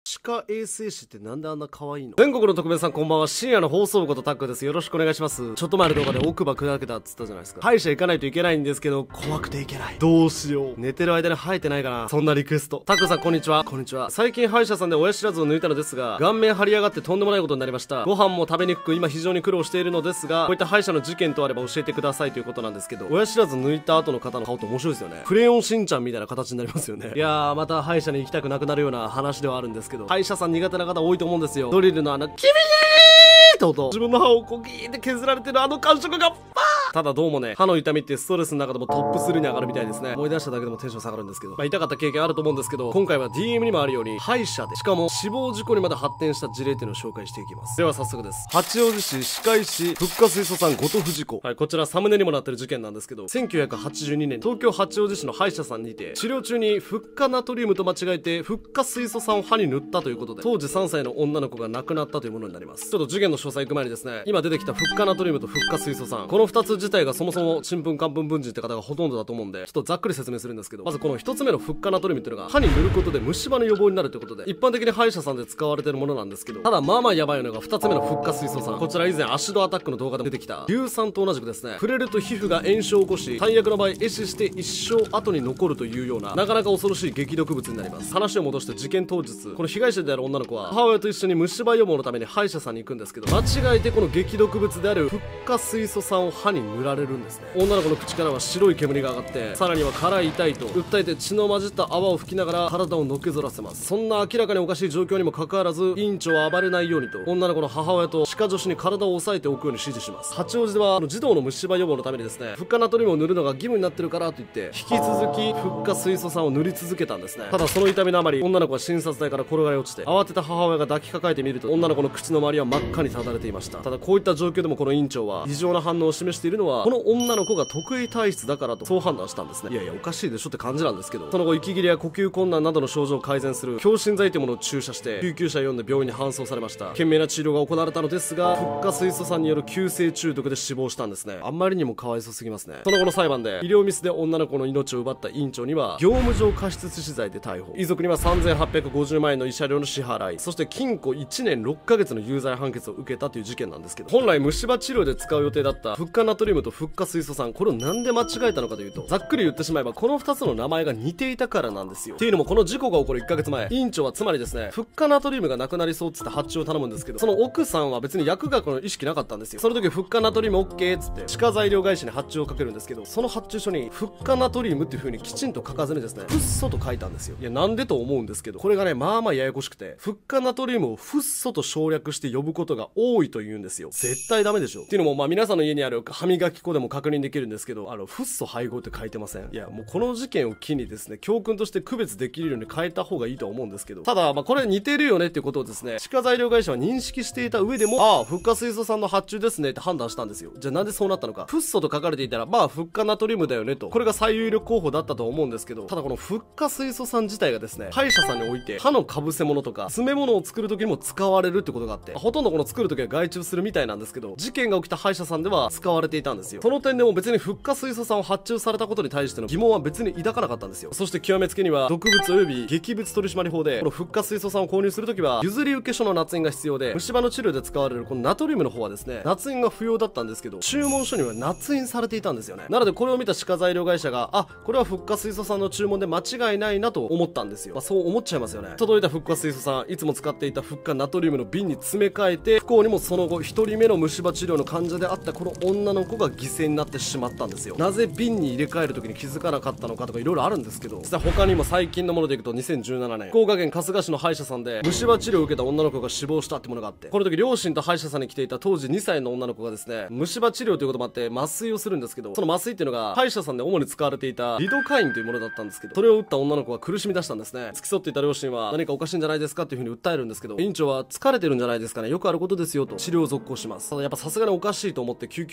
歯科衛生士ってなんであんな可愛いの？全国の特命さんこんばんは。深夜の放送部ことタックです。よろしくお願いします。ちょっと前の動画で奥歯砕けたっつったじゃないですか。歯医者行かないといけないんですけど、怖くて行けない。どうしよう。寝てる間に生えてないかな。そんなリクエスト。タックさんこんにちは。こんにちは。最近歯医者さんで親知らずを抜いたのですが、顔面張り上がってとんでもないことになりました。ご飯も食べにくく今非常に苦労しているのですが、こういった歯医者の事件とあれば教えてくださいということなんですけど、親知らず抜いた後の方の顔って面白いですよね。クレヨンしんちゃんみたいな形になりますよね。いやー、また歯医者に行きたくなくなるような話ではあるんですけど、歯医者さん苦手な方多いと思うんですよ。ドリルのキビーって音、自分の歯をこうギーって削られてるあの感触がただどうもね、歯の痛みってストレスの中でもトップ3に上がるみたいですね。思い出しただけでもテンション下がるんですけど、痛かった経験あると思うんですけど、今回は DM にもあるように歯医者で、しかも死亡事故にまで発展した事例っていうのを紹介していきます。では早速です。八王子市歯科医師復活水素酸ごと不事故。はい、こちらサムネにもなってる事件なんですけど、1982年東京八王子市の歯医者さんにて治療中にフッ化ナトリウムと間違えてフッ化水素酸を歯に塗ったということで、当時3歳の女の子が亡くなったというものになります。ちょっと事件の詳細行く前にですね、今出てきたフッ化ナトリウムとフッ化水素酸、この2つ自体がそもそもちんぷんかんぷん文人って方がほとんどだと思うんで、ちょっとざっくり説明するんですけど、まずこの1つ目のフッ化ナトリウムっていうのが歯に塗ることで虫歯の予防になるということで、一般的に歯医者さんで使われているものなんですけど、ただまあまあやばいのが2つ目のフッ化水素酸。こちら以前アシドアタックの動画でも出てきた硫酸と同じくですね、触れると皮膚が炎症を起こし、最悪の場合壊死して一生後に残るというような、なかなか恐ろしい激毒物になります。話を戻して事件当日、この被害者である女の子は母親と一緒に虫歯予防のために歯医者さんに行くんですけど、間違えてこの激毒物であるフッ化水素酸を歯に塗られるんですね。女の子の口からは白い煙が上がって、さらには辛い痛いと訴えて血の混じった泡を吹きながら体をのけぞらせます。そんな明らかにおかしい状況にもかかわらず、院長は暴れないようにと女の子の母親と歯科助手に体を押さえておくように指示します。八王子では児童の虫歯予防のためにですね、フッ化ナトリウムを塗るのが義務になってるからと言って引き続きフッ化水素酸を塗り続けたんですね。ただその痛みのあまり、女の子は診察台から転がり落ちて、慌てた母親が抱きかかえてみると、女の子の口の周りは真っ赤にただれていました。ただこういった状況でもこの院長は異常な反応を示しているのは、この女の子が特異体質だからとそう判断したんですね。いやいやおかしいでしょって感じなんですけど、その後息切れや呼吸困難などの症状を改善する強心剤というものを注射して救急車を呼んで病院に搬送されました。懸命な治療が行われたのですが、フッ化水素酸による急性中毒で死亡したんですね。あんまりにもかわいそうすぎますね。その後の裁判で医療ミスで女の子の命を奪った院長には業務上過失致死罪で逮捕、遺族には3850万円の慰謝料の支払い、そして禁錮1年6ヶ月の有罪判決を受けたという事件なんですけど、本来虫歯治療で使う予定だったフッ化ナトリウムとフッ化水素酸、これをなんで間違えたのかというと、ざっくり言ってしまえばこの2つの名前が似ていたからなんですよ。っていうのもこの事故が起こる1ヶ月前、院長はつまりですね、フッ化ナトリウムがなくなりそうっつって発注を頼むんですけど、その奥さんは別に薬学の意識なかったんですよ。その時フッ化ナトリウム OK っつって歯科材料会社に発注をかけるんですけど、その発注書にフッ化ナトリウムっていう風にきちんと書かずにですね、フッ素と書いたんですよ。いやなんでと思うんですけど、これがねまあまあややこしくて、フッ化ナトリウムをフッ素と省略して呼ぶことが多いと言うんですよ。絶対ダメでしょ。っていうのもまあ皆さんの家にある歯磨き粉でも確認できるんですけど、フッ素配合って書いてません？いやもうこの事件を機にですね、教訓として区別できるように変えた方がいいとは思うんですけど、ただまあこれ似てるよねっていうことをですね、歯科材料会社は認識していた上でも、ああフッ化水素酸の発注ですねって判断したんですよ。じゃあなんでそうなったのか。フッ素と書かれていたらまあフッ化ナトリウムだよねと、これが最有力候補だったと思うんですけど、ただこのフッ化水素酸自体がですね、歯医者さんにおいて歯のかぶせ物とか詰め物を作る時にも使われるってことがあって、ほとんどこの作る時は外注するみたいなんですけど、事件が起きた歯医者さんでは使われていたんですよ。その点でも別にフッ化水素酸を発注されたことに対しての疑問は別に抱かなかったんですよ。そして極めつけには毒物及び劇物取締法で、このフッ化水素酸を購入するときは譲り受け書の捺印が必要で、虫歯の治療で使われるこのナトリウムの方はですね、捺印が不要だったんですけど、注文書には捺印されていたんですよね。なのでこれを見た歯科材料会社が、あ、これはフッ化水素酸の注文で間違いないなと思ったんですよ。そう思っちゃいますよね。届いたフッ化水素酸、いつも使っていたフッ化ナトリウムの瓶に詰め替えて、不幸にもその後1人目の虫歯治療の患者であったこの女の子が犠牲になってしまったんですよ。なぜ瓶に入れ替える時に気づかなかったのかとかいろいろあるんですけど、実は他にも最近のものでいくと2017年、福岡県春日市の歯医者さんで虫歯治療を受けた女の子が死亡したってものがあって、この時両親と歯医者さんに来ていた当時2歳の女の子がですね、虫歯治療ということもあって麻酔をするんですけど、その麻酔っていうのが歯医者さんで主に使われていたリドカインというものだったんですけど、それを打った女の子が苦しみ出したんですね。付き添っていた両親は何かおかしいんじゃないですかっていう風に訴えるんですけど、院長は疲れてるんじゃないですかね、よくあることですよと治療を続行します。ただやっぱさすがにおかしいと思って救急車を呼んだ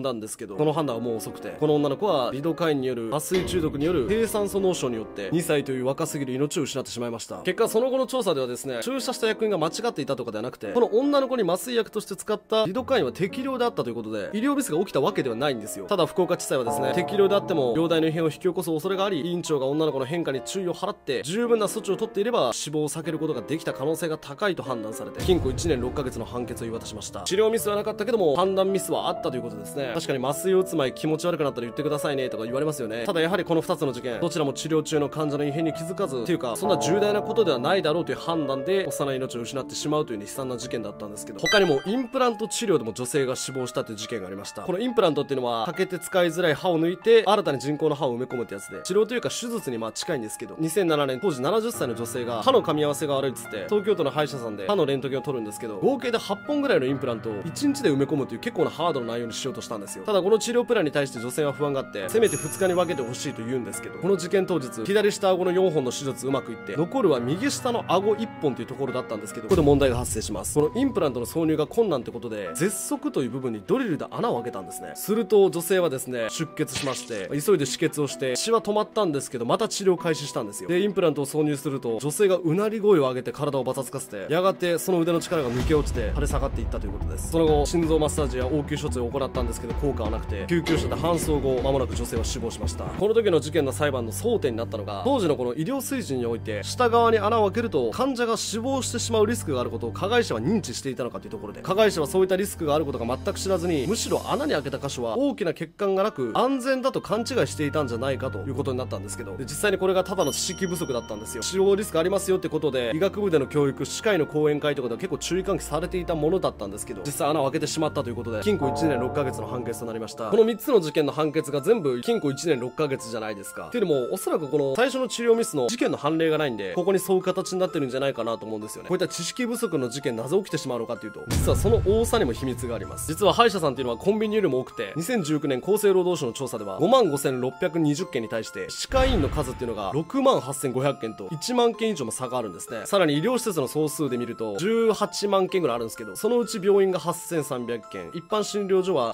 だんですけど、この判断はもう遅くて、この女の子はリドカインによる麻酔中毒による低酸素脳症によって2歳という若すぎる命を失ってしまいました。結果その後の調査ではですね、注射した薬品が間違っていたとかではなくて、この女の子に麻酔薬として使ったリドカインは適量であったということで、医療ミスが起きたわけではないんですよ。ただ福岡地裁はですね、適量であっても容体の異変を引き起こす恐れがあり、委員長が女の子の変化に注意を払って十分な措置を取っていれば死亡を避けることができた可能性が高いと判断されて、禁錮1年6ヶ月の判決を言い渡しました。治療ミスはなかったけども判断ミスはあったということですね。確かに麻酔を打つ前気持ち悪くなったら言ってくださいねとか言われますよね。ただやはりこの2つの事件、どちらも治療中の患者の異変に気づかずっていうか、そんな重大なことではないだろうという判断で幼い命を失ってしまうという悲惨な事件だったんですけど、他にもインプラント治療でも女性が死亡したという事件がありました。このインプラントっていうのは欠けて使いづらい歯を抜いて新たに人工の歯を埋め込むってやつで、治療というか手術に近いんですけど、2007年当時70歳の女性が歯の噛み合わせが悪いっつって東京都の歯医者さんで歯のレントゲンを取るんですけど、合計で8本ぐらいのインプラントを1日で埋め込むという結構なハードな内容にしようとしたんですよ。ただこの治療プランに対して女性は不安があって、せめて2日に分けてほしいと言うんですけど、この事件当日左下顎の4本の手術うまくいって、残るは右下の顎1本というところだったんですけど、ここで問題が発生します。このインプラントの挿入が困難ってことで、絶足という部分にドリルで穴を開けたんですね。すると女性はですね、出血しまして、急いで止血をして血は止まったんですけど、また治療を開始したんですよ。でインプラントを挿入すると女性がうなり声を上げて体をバタつかせて、やがてその腕の力が抜け落ちて腫れ下がっていったということです。その後心臓マッサージや応急処置を行ったんですけど効果はなくて、救急車で搬送後間もなく女性は死亡しました。この時の事件の裁判の争点になったのが、当時のこの医療水準において下側に穴を開けると患者が死亡してしまうリスクがあることを加害者は認知していたのかというところで、加害者はそういったリスクがあることが全く知らずに、むしろ穴に開けた箇所は大きな血管がなく安全だと勘違いしていたんじゃないかということになったんですけど、で実際にこれがただの知識不足だったんですよ。死亡リスクありますよってことで医学部での教育、歯科医の講演会とかでは結構注意喚起されていたものだったんですけど、実際穴を開けてしまったということで禁錮1年6ヶ月の判決となりました。この3つの事件の判決が全部禁錮1年6ヶ月じゃないですか。っていうのもおそらくこの最初の治療ミスの事件の判例がないんで、ここにそういう形になってるんじゃないかなと思うんですよね。こういった知識不足の事件なぜ起きてしまうのかっていうと、実はその多さにも秘密があります。実は歯医者さんっていうのはコンビニよりも多くて、2019年厚生労働省の調査では55,620件に対して歯科医院の数っていうのが68,500件と1万件以上も差があるんですね。さらに医療施設の総数で見ると18万件ぐらいあるんですけど、そのうち病院が8,300件、一般診療所は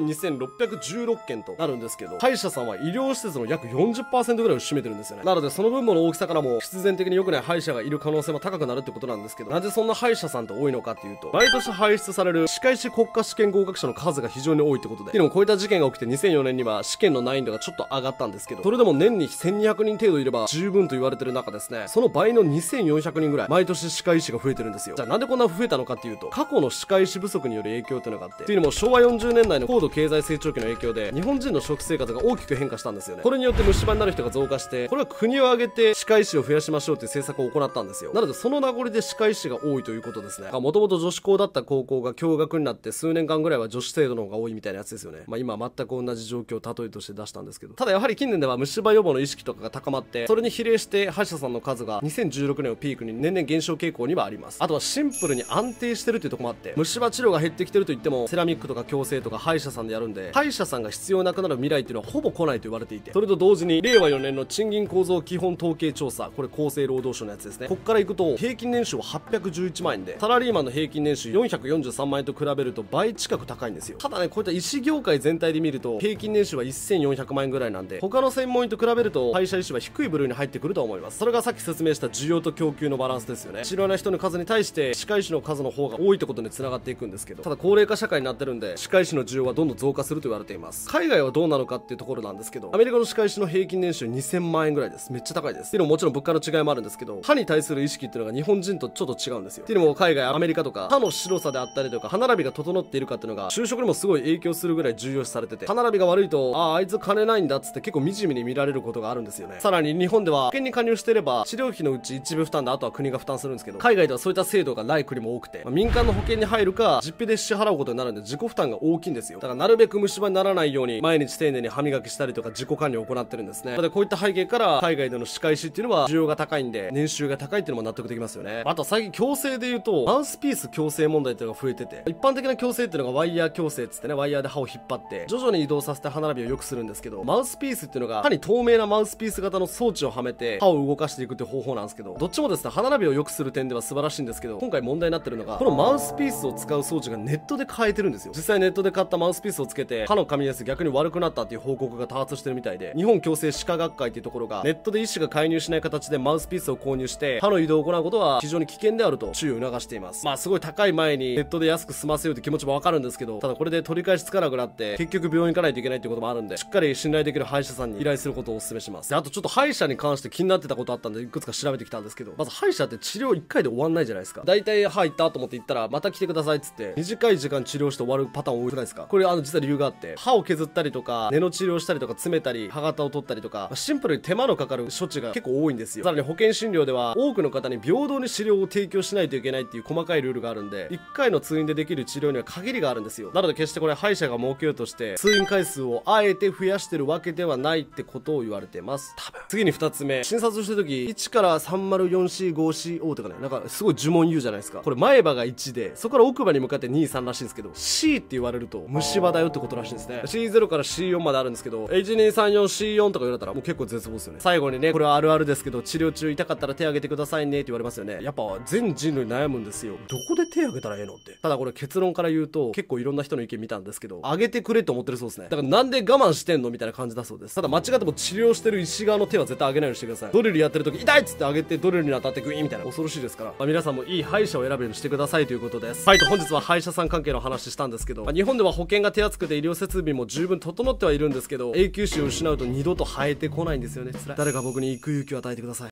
102,616件となるんですけど、歯医者さんは医療施設の約 40% ぐらいを占めてるんですよね。なのでその分母の大きさからも必然的に良くない歯医者がいる可能性も高くなるってことなんですけど、なぜそんな歯医者さんって多いのかっていうと、毎年輩出される歯科医師国家試験合格者の数が非常に多いってことで、でもこういった事件が起きて2004年には試験の難易度がちょっと上がったんですけど、それでも年に1200人程度いれば十分と言われてる中ですね、その倍の2400人ぐらい毎年歯科医師が増えてるんですよ。じゃあなんでこんな増えたのかっていうと、過去の歯科医師不足による影響っていうのがあって、っていうのも昭和40年代の高度経済成長期の影響で日本人の食生活が大きく変化したんですよね。これによって虫歯になる人が増加して、これは国を挙げて歯科医師を増やしましょうっていう政策を行ったんですよ。なのでその名残で歯科医師が多いということですね。もともと女子校だった高校が共学になって数年間ぐらいは女子生徒の方が多いみたいなやつですよね。今全く同じ状況を例えとして出したんですけど、ただやはり近年では虫歯予防の意識とかが高まって、それに比例して歯医者さんの数が2016年をピークに年々減少傾向にはあります。あとはシンプルに安定してるっていうところもあって、虫歯治療が減ってきてると言ってもセラミックとか矯正とか歯医者さんでやるんで、歯医者さんが必要なくなる未来っていうのはほぼ来ないと言われていて、それと同時に令和4年の賃金構造基本統計調査、これ厚生労働省のやつですね。こっからいくと平均年収は811万円で、サラリーマンの平均年収443万円と比べると倍近く高いんですよ。ただね、こういった医師業界全体で見ると平均年収は1400万円ぐらいなんで、他の専門医と比べると歯医者医師は低い部類に入ってくると思います。それがさっき説明した需要と供給のバランスですよね。知らない人の数に対して歯科医師の数の方が多いってことに繋がっていくんですけど、ただ高齢化社会になってるんで歯科医師の需要はどんどん増加すると言われています。海外はどうなのかっていうところなんですけど、アメリカの歯科医師の平均年収2000万円ぐらいです。めっちゃ高いです。っていうのももちろん物価の違いもあるんですけど、歯に対する意識っていうのが日本人とちょっと違うんですよ。っていうのも海外アメリカとか歯の白さであったりとか歯並びが整っているかっていうのが就職にもすごい影響するぐらい重要視されてて、歯並びが悪いとあいつ金ないんだっつって結構惨めに見られることがあるんですよね。さらに日本では保険に加入していれば治療費のうち一部負担であとは国が負担するんですけど、海外ではそういった制度がない国も多くて、民間の保険に入るか実費で支払うことになるんで自己負担が大きいんですよ。だからなるべく虫歯にならないように毎日丁寧に歯磨きしたりとか自己管理を行ってるんですね。なのでこういった背景から海外での歯科医師っていうのは需要が高いんで年収が高いっていうのも納得できますよね。あと最近矯正で言うとマウスピース矯正問題っていうのが増えてて、一般的な矯正っていうのがワイヤー矯正っつってね、ワイヤーで歯を引っ張って徐々に移動させて歯並びを良くするんですけど、マウスピースっていうのが歯に透明なマウスピース型の装置をはめて歯を動かしていくっていう方法なんですけど、どっちもですね歯並びを良くする点では素晴らしいんですけど、今回問題になってるのがこのマウスピースを使う装置がネットで買えてるんですよ。実際ネットで買ったマウスピースピースをつけて歯の噛みやす逆に悪くなったっていう報告が多発してるみたいで、日本矯正歯科学会っていうところがネットで医師が介入しない形でマウスピースを購入して歯の移動を行うことは非常に危険であると注意を促しています。まあすごい高い前にネットで安く済ませようって気持ちもわかるんですけど、ただこれで取り返しつかなくなって結局病院行かないといけないっていうこともあるんで、しっかり信頼できる歯医者さんに依頼することをお勧めします。で、あとちょっと歯医者に関して気になってたことあったんでいくつか調べてきたんですけど、まず歯医者って治療1回で終わんないじゃないですか。だいたい歯行ったと思って行ったらまた来てくださいっつって短い時間治療して終わるパターン多くないですか。これ実は理由があって、歯を削ったりとか根の治療したりとか詰めたり歯型を取ったりとか、シンプルに手間のかかる処置が結構多いんですよ。さらに保険診療では多くの方に平等に治療を提供しないといけないっていう細かいルールがあるんで、1回の通院でできる治療には限りがあるんですよ。なので決してこれ歯医者が設けようとして通院回数をあえて増やしてるわけではないってことを言われてます。多分。次に2つ目、診察してる時1から 304C5CO とかね、なんかすごい呪文言うじゃないですか。これ前歯が1でそこから奥歯に向かって2、3らしいんですけど、 C って言われると虫歯だよってことらしいんですね。 C0 から C4 まであるんですけど、 1234C4 とか言われたらもう結構絶望ですよね。最後にね、これはあるあるですけど、治療中痛かったら手挙げてくださいねって言われますよね。やっぱ全人類悩むんですよ。どこで手挙げたらええのって。ただこれ結論から言うと結構いろんな人の意見見たんですけど、挙げてくれと思ってるそうですね。だからなんで我慢してんのみたいな感じだそうです。ただ間違っても治療してる医師側の手は絶対上げないようにしてください。ドリルやってる時痛いっつって上げてドリルに当たってグイーンみたいな恐ろしいですから、皆さんもいい歯医者を選ぶようにしてくださいということです。はい、と本日は歯医者さん関係の話したんですけど、日本では保険が手厚くて医療設備も十分整ってはいるんですけど、永久歯を失うと二度と生えてこないんですよね。辛い。誰か僕に行く勇気を与えてください。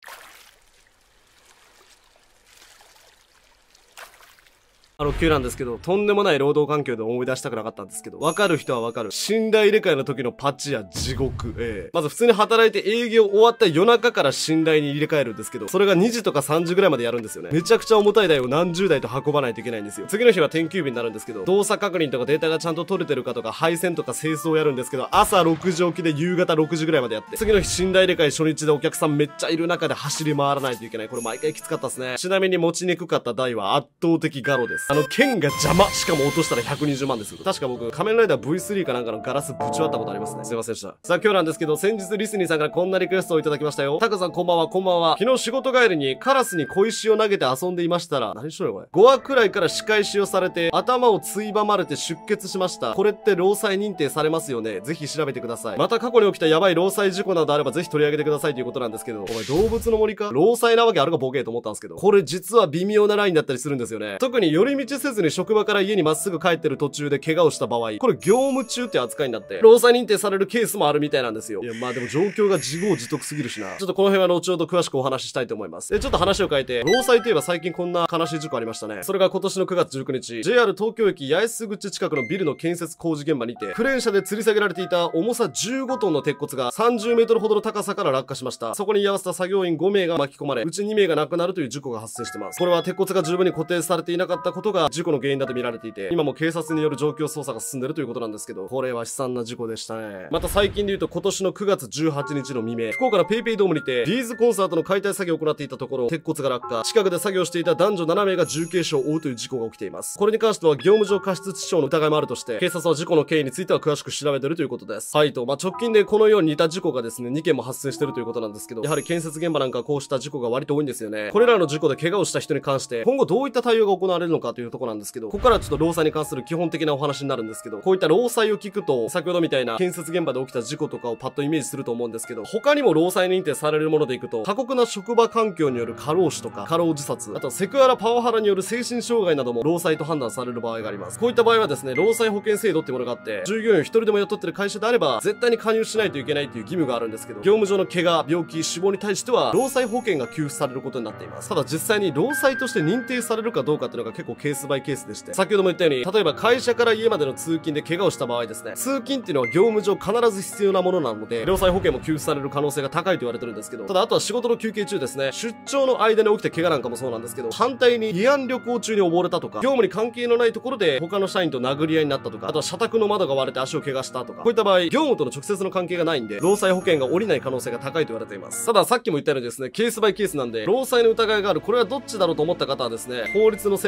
急なんですけど、とんでもない労働環境で思い出したくなかったんですけど、わかる人はわかる寝台入れ替えの時のパッチや地獄。まず普通に働いて営業終わった夜中から寝台に入れ替えるんですけど、それが2時とか3時ぐらいまでやるんですよね。めちゃくちゃ重たい台を何十台と運ばないといけないんですよ。次の日は天休日になるんですけど、動作確認とかデータがちゃんと取れてるかとか配線とか清掃をやるんですけど、朝6時起きで夕方6時ぐらいまでやって、次の日寝台入れ替え初日でお客さんめっちゃいる中で走り回らないといけない。これ毎回きつかったですね。ちなみに持ちにくかった台は圧倒的ガロです。剣が邪魔。しかも落としたら120万ですよ。確か僕仮面ライダー V3 かなんかのガラスぶち割ったことありますね。すいませんでした。さあ今日なんですけど、先日リスニーさんからこんなリクエストをいただきましたよ。タカさんこんばんは、こんばんは。昨日仕事帰りにカラスに小石を投げて遊んでいましたら、何しろよこれ、5話くらいから仕返しをされて頭をついばまれて出血しました。これって労災認定されますよね。ぜひ調べてください。また過去に起きたやばい労災事故などあればぜひ取り上げてくださいということなんですけど、お前動物の森か労災なわけあるかボケーと思ったんですけど、これ実は微妙なラインだったりするんですよね。特に寄り道せずに職場から家にまっすぐ帰ってる途中で怪我をした場合、これ業務中って扱いになって労災認定されるケースもあるみたいなんですよ。いやまあでも状況が自業自得すぎるしな。ちょっとこの辺は後ほど詳しくお話ししたいと思います。でちょっと話を変えて、労災といえば最近こんな悲しい事故ありましたね。それが今年の9月19日 JR 東京駅八重洲口近くのビルの建設工事現場にて、クレーン車で吊り下げられていた重さ15トンの鉄骨が30メートルほどの高さから落下しました。そこに居合わせた作業員5名が巻き込まれ、うち2名が亡くなるという事故が発生してます。これは鉄骨が十分に固定されていなかったことが事故の原因だと見られていて、今も警察による状況捜査が進んでるということなんですけど、これは悲惨な事故でしたね。また最近で言うと今年の9月18日の未明、福岡のペイペイドームにてビーズコンサートの解体作業を行っていたところ、鉄骨が落下、近くで作業していた男女7名が重軽傷を負うという事故が起きています。これに関しては業務上過失致傷の疑いもあるとして、警察は事故の経緯については詳しく調べているということです。はいと、直近でこのように似た事故がですね、2件も発生しているということなんですけど、やはり建設現場なんかはこうした事故が割と多いんですよね。これらの事故で怪我をした人に関して今後どういった対応が行われるのかというところなんですけど、ここからちょっと労災に関する基本的なお話になるんですけど、こういった労災を聞くと先ほどみたいな建設現場で起きた事故とかをパッとイメージすると思うんですけど、他にも労災認定されるものでいくと、過酷な職場環境による過労死とか過労自殺、あとセクハラパワハラによる精神障害なども労災と判断される場合があります。こういった場合はですね、労災保険制度っていうものがあって、従業員を一人でも雇ってる会社であれば絶対に加入しないといけないっていう義務があるんですけど、業務上の怪我、病気、死亡に対しては労災保険が給付されることになっています。ただ実際に労災として認定されるかどうかっていうのが結構ケースバイケースでして、先ほども言ったように、例えば会社から家までの通勤で怪我をした場合ですね、通勤っていうのは業務上必ず必要なものなので、労災保険も給付される可能性が高いと言われてるんですけど、ただあとは仕事の休憩中ですね、出張の間に起きた怪我なんかもそうなんですけど、反対に慰安旅行中に溺れたとか、業務に関係のないところで他の社員と殴り合いになったとか、あとは社宅の窓が割れて足を怪我したとか、こういった場合、業務との直接の関係がないんで、労災保険が下りない可能性が高いと言われています。たださっきも言ったようにですね、ケースバイケースなんで、労災の疑いがある、これはどっちだろうと思った方はですね、法律の専門家に一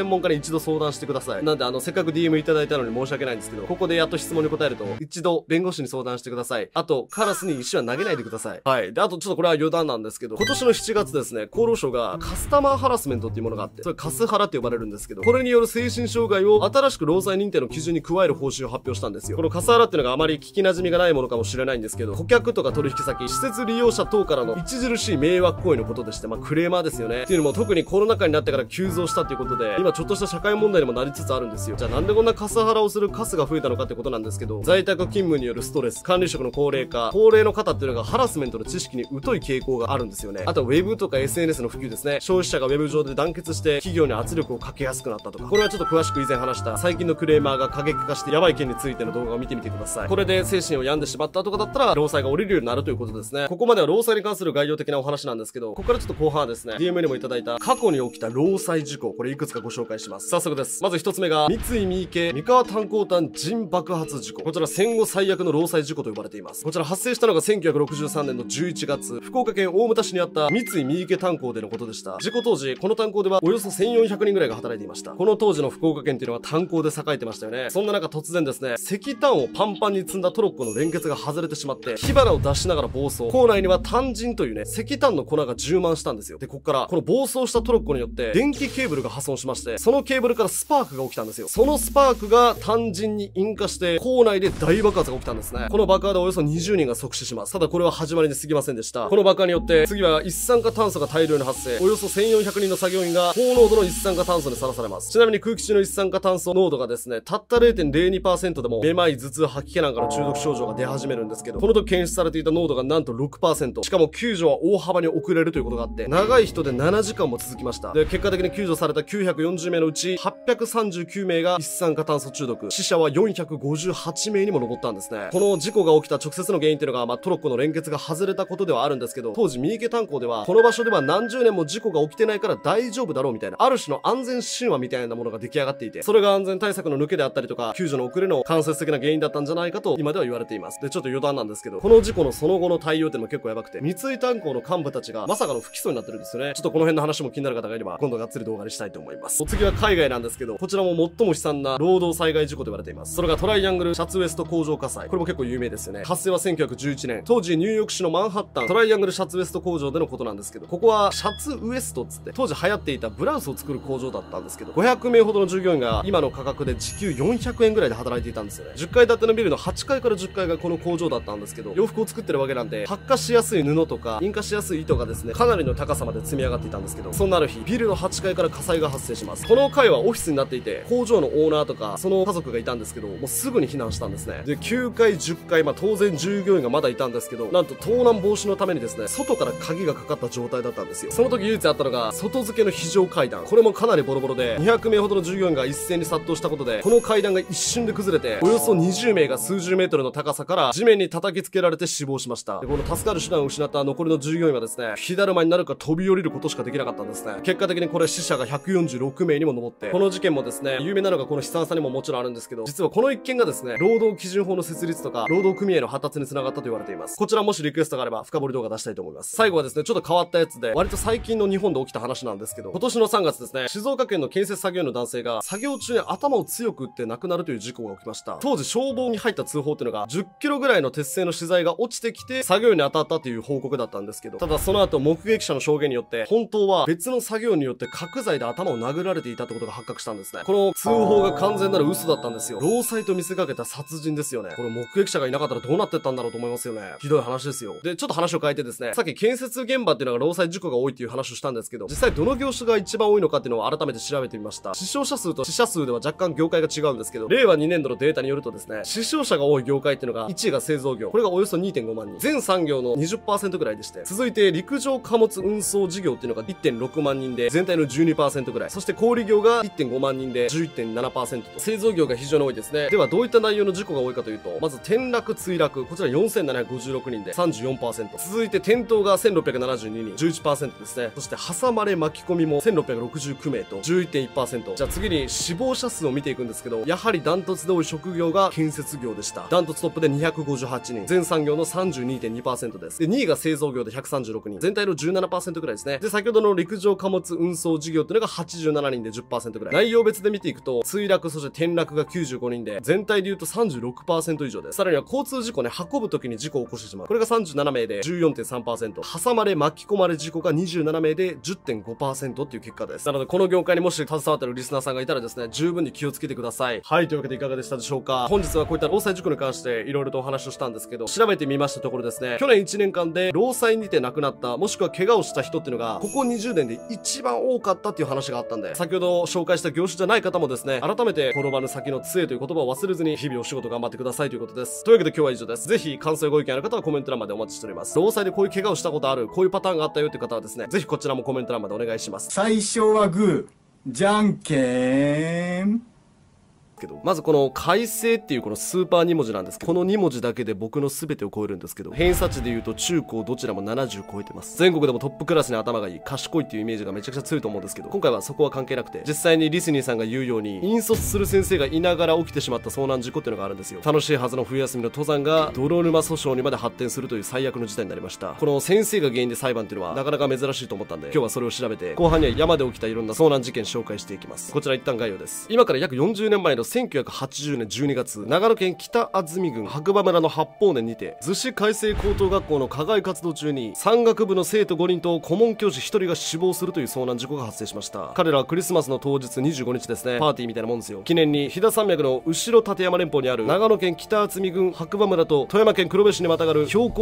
一度相談してください。なんでせっかく DM いただいたのに申し訳ないんですけど、ここでやっと質問に答えると、一度弁護士に相談してください。あと、カラスに石は投げないでください。はい。で、あとちょっとこれは余談なんですけど、今年の7月ですね、厚労省がカスタマーハラスメントっていうものがあって、それカスハラって呼ばれるんですけど、これによる精神障害を新しく労災認定の基準に加える方針を発表したんですよ。このカスハラっていうのがあまり聞き馴染みがないものかもしれないんですけど、顧客とか取引先、施設利用者等からの著しい迷惑行為のことでして、クレーマーですよね。っていうのも特にコロナ禍になってから急増したっていうことで、今ちょっとした社会問題にもなりつつあるんですよ。じゃあなんでこんなカスハラをするカスが増えたのかってことなんですけど、在宅勤務によるストレス、管理職の高齢化、高齢の方っていうのがハラスメントの知識に疎い傾向があるんですよね。あとはウェブとか SNS の普及ですね。消費者がウェブ上で団結して企業に圧力をかけやすくなったとか、これはちょっと詳しく以前話した最近のクレーマーが過激化してやばい件についての動画を見てみてください。これで精神を病んでしまったとかだったら労災が降りるようになるということですね。ここまでは労災に関する概要的なお話なんですけど、ここからちょっと後半はですね、DM にもいただいた過去に起きた労災事故、これいくつかご紹介します。早速です。まず一つ目が三井三池三河炭鉱炭人爆発事故。こちら戦後最悪の労災事故と呼ばれています。こちら発生したのが1963年の11月、福岡県大牟田市にあった三井三池炭鉱でのことでした。事故当時、この炭鉱ではおよそ1400人ぐらいが働いていました。この当時の福岡県っていうのは炭鉱で栄えてましたよね。そんな中突然ですね、石炭をパンパンに積んだトロッコの連結が外れてしまって、火花を出しながら暴走。構内には炭人というね、石炭の粉が充満したんですよ。で、こっからこの暴走したトロッコによって電気ケーブルが破損しまして、そのケーブルからスパークが起きたんですよ。そのスパークが炭人に引火して構内で大爆発が起きたんですね。この爆破でおよそ20人が即死します。ただこれは始まりに過ぎませんでした。この爆破によって次は一酸化炭素が大量に発生。およそ1400人の作業員が高濃度の一酸化炭素にさらされます。ちなみに空気中の一酸化炭素濃度がですね、たった 0.02% でもめまい、頭痛、吐き気なんかの中毒症状が出始めるんですけど、この時検出されていた濃度がなんと 6%。しかも救助は大幅に遅れるということがあって、長い人で7時間も続きました。で、結果的に救助された940名のうち839名が一酸化炭素中毒。死者は458名にも上ったんですね。この事故が起きた直接の原因っていうのが、トロッコの連結が外れたことではあるんですけど、当時三池炭鉱では、この場所では何十年も事故が起きてないから大丈夫だろうみたいな、ある種の安全神話みたいなものが出来上がっていて、それが安全対策の抜けであったりとか、救助の遅れの間接的な原因だったんじゃないかと今では言われています。で、ちょっと余談なんですけど、この事故のその後の対応っていうのも結構やばくて、三井炭鉱の幹部たちがまさかの不起訴になってるんですよね。ちょっとこの辺の話も気になる方がいれば、今度がっつり動画にしたいと思います。お次は海外なんですけど、こちらも最も悲惨な労働災害事故と言われています。それがトライアングルシャツウエスト工場火災。これも結構有名ですよね。発生は1911年。当時ニューヨーク市のマンハッタントライアングルシャツウエスト工場でのことなんですけど、ここはシャツウエストっつって当時流行っていたブラウスを作る工場だったんですけど、500名ほどの従業員が今の価格で時給400円ぐらいで働いていたんですよね。10階建てのビルの8階から10階がこの工場だったんですけど、洋服を作ってるわけなんで、発火しやすい布とか引火しやすい糸がですね、かなりの高さまで積み上がっていたんですけど、そんなある日、ビルの8階から火災が発生します。この階はオフィスになっていて、工場のオーナーとかその家族がいたんですけど、もうすぐに避難したんですね。で、9階、10階、当然従業員がまだいたんですけど、なんと盗難防止のためにですね、外から鍵がかかった状態だったんですよ。その時唯一あったのが、外付けの非常階段。これもかなりボロボロで、200名ほどの従業員が一斉に殺到したことで、この階段が一瞬で崩れて、およそ20名が数十メートルの高さから地面に叩きつけられて死亡しました。で、この助かる手段を失った残りの従業員はですね、火だるまになるか飛び降りることしかできなかったんですね。結果的にこれ死者が146名にも上って、この事件もですね、有名なのがこの悲惨さにももちろんあるんですけど、実はこの一件がですね、労働基準法の設立とか、労働組合の発達につながったと言われています。こちらもしリクエストがあれば、深掘り動画出したいと思います。最後はですね、ちょっと変わったやつで、割と最近の日本で起きた話なんですけど、今年の3月ですね、静岡県の建設作業員の男性が、作業中に頭を強く打って亡くなるという事故が起きました。当時消防に入った通報っていうのが、10キロぐらいの鉄製の資材が落ちてきて、作業員に当たったという報告だったんですけど、ただその後目撃者の証言によって、本当は別の作業によって角材で頭を殴られていたってことが発覚したんですね。この通報が完全なる嘘だったんですよ。労災と見せかけた殺人ですよね。これ目撃者がいなかったらどうなってったんだろうと思いますよね。ひどい話ですよ。で、ちょっと話を変えてですね、さっき建設現場っていうのが労災事故が多いっていう話をしたんですけど、実際どの業種が一番多いのかっていうのを改めて調べてみました。死傷者数と死者数では若干業界が違うんですけど、令和2年度のデータによるとですね、死傷者が多い業界っていうのが、1位が製造業。これがおよそ 2.5 万人。全産業の 20% ぐらいでして、続いて陸上貨物運送事業っていうのが 1.6 万人で、全体の 12% ぐらい。そして小売業が 1.5 万人で 11.7% と、製造業が非常に多いですね。ではどういった内容の事故が多いかというと、まず転落墜落、こちら4756人で 34%。続いて転倒が1672人、11% ですね。そして挟まれ巻き込みも1669名と 11.1%。じゃあ次に死亡者数を見ていくんですけど、やはりダントツで多い職業が建設業でした。ダントツトップで258人、全産業の 32.2% です。で、2位が製造業で136人、全体の 17% くらいですね。で、先ほどの陸上貨物運送事業っていうのが87人で 10%。 30% ぐらい。内容別で見ていくと、墜落そして転落が95人で、全体で言うと 36% 以上です。さらには交通事故ね、運ぶ時に事故を起こしてしまう。これが37名で 14.3%。挟まれ巻き込まれ事故が27名で 10.5% っていう結果です。なので、この業界にもし携わっているリスナーさんがいたらですね、十分に気をつけてください。はい、というわけでいかがでしたでしょうか。本日はこういった労災事故に関していろいろとお話をしたんですけど、調べてみましたところですね、去年1年間で労災にて亡くなった、もしくは怪我をした人っていうのが、ここ20年で一番多かったっていう話があったんで、先ほど紹介した業種じゃない方もですね、改めて転ばぬ先の杖という言葉を忘れずに日々お仕事頑張ってくださいということです。というわけで今日は以上です。ぜひ感想やご意見ある方はコメント欄までお待ちしております。労災でこういう怪我をしたことある、こういうパターンがあったよっていう方はですね、ぜひこちらもコメント欄までお願いします。 最初はグー、じゃんけん。 けどまずこの改正っていうこのスーパー2文字なんですけど、この2文字だけで僕の全てを超えるんですけど、偏差値で言うと中高どちらも70超えてます。全国でもトップクラスに頭がいい、賢いっていうイメージがめちゃくちゃ強いと思うんですけど、今回はそこは関係なくて、実際にリスニーさんが言うように引率する先生がいながら起きてしまった遭難事故っていうのがあるんですよ。楽しいはずの冬休みの登山が泥沼訴訟にまで発展するという最悪の事態になりました。この先生が原因で裁判っていうのはなかなか珍しいと思ったんで、今日はそれを調べて、後半には山で起きたいろんな遭難事件紹介していきます。こちら一旦概要です。今から約40年前の1980年12月、長野県北安住郡白馬村の八方年にて、逗子海星高等学校の課外活動中に山岳部の生徒5人と顧問教師1人が死亡するという遭難事故が発生しました。彼らはクリスマスの当日25日ですね、パーティーみたいなもんですよ。記念に飛騨山脈の後ろ立山連峰にある長野県北厚見郡白馬村と富山県黒部市にまたがる標高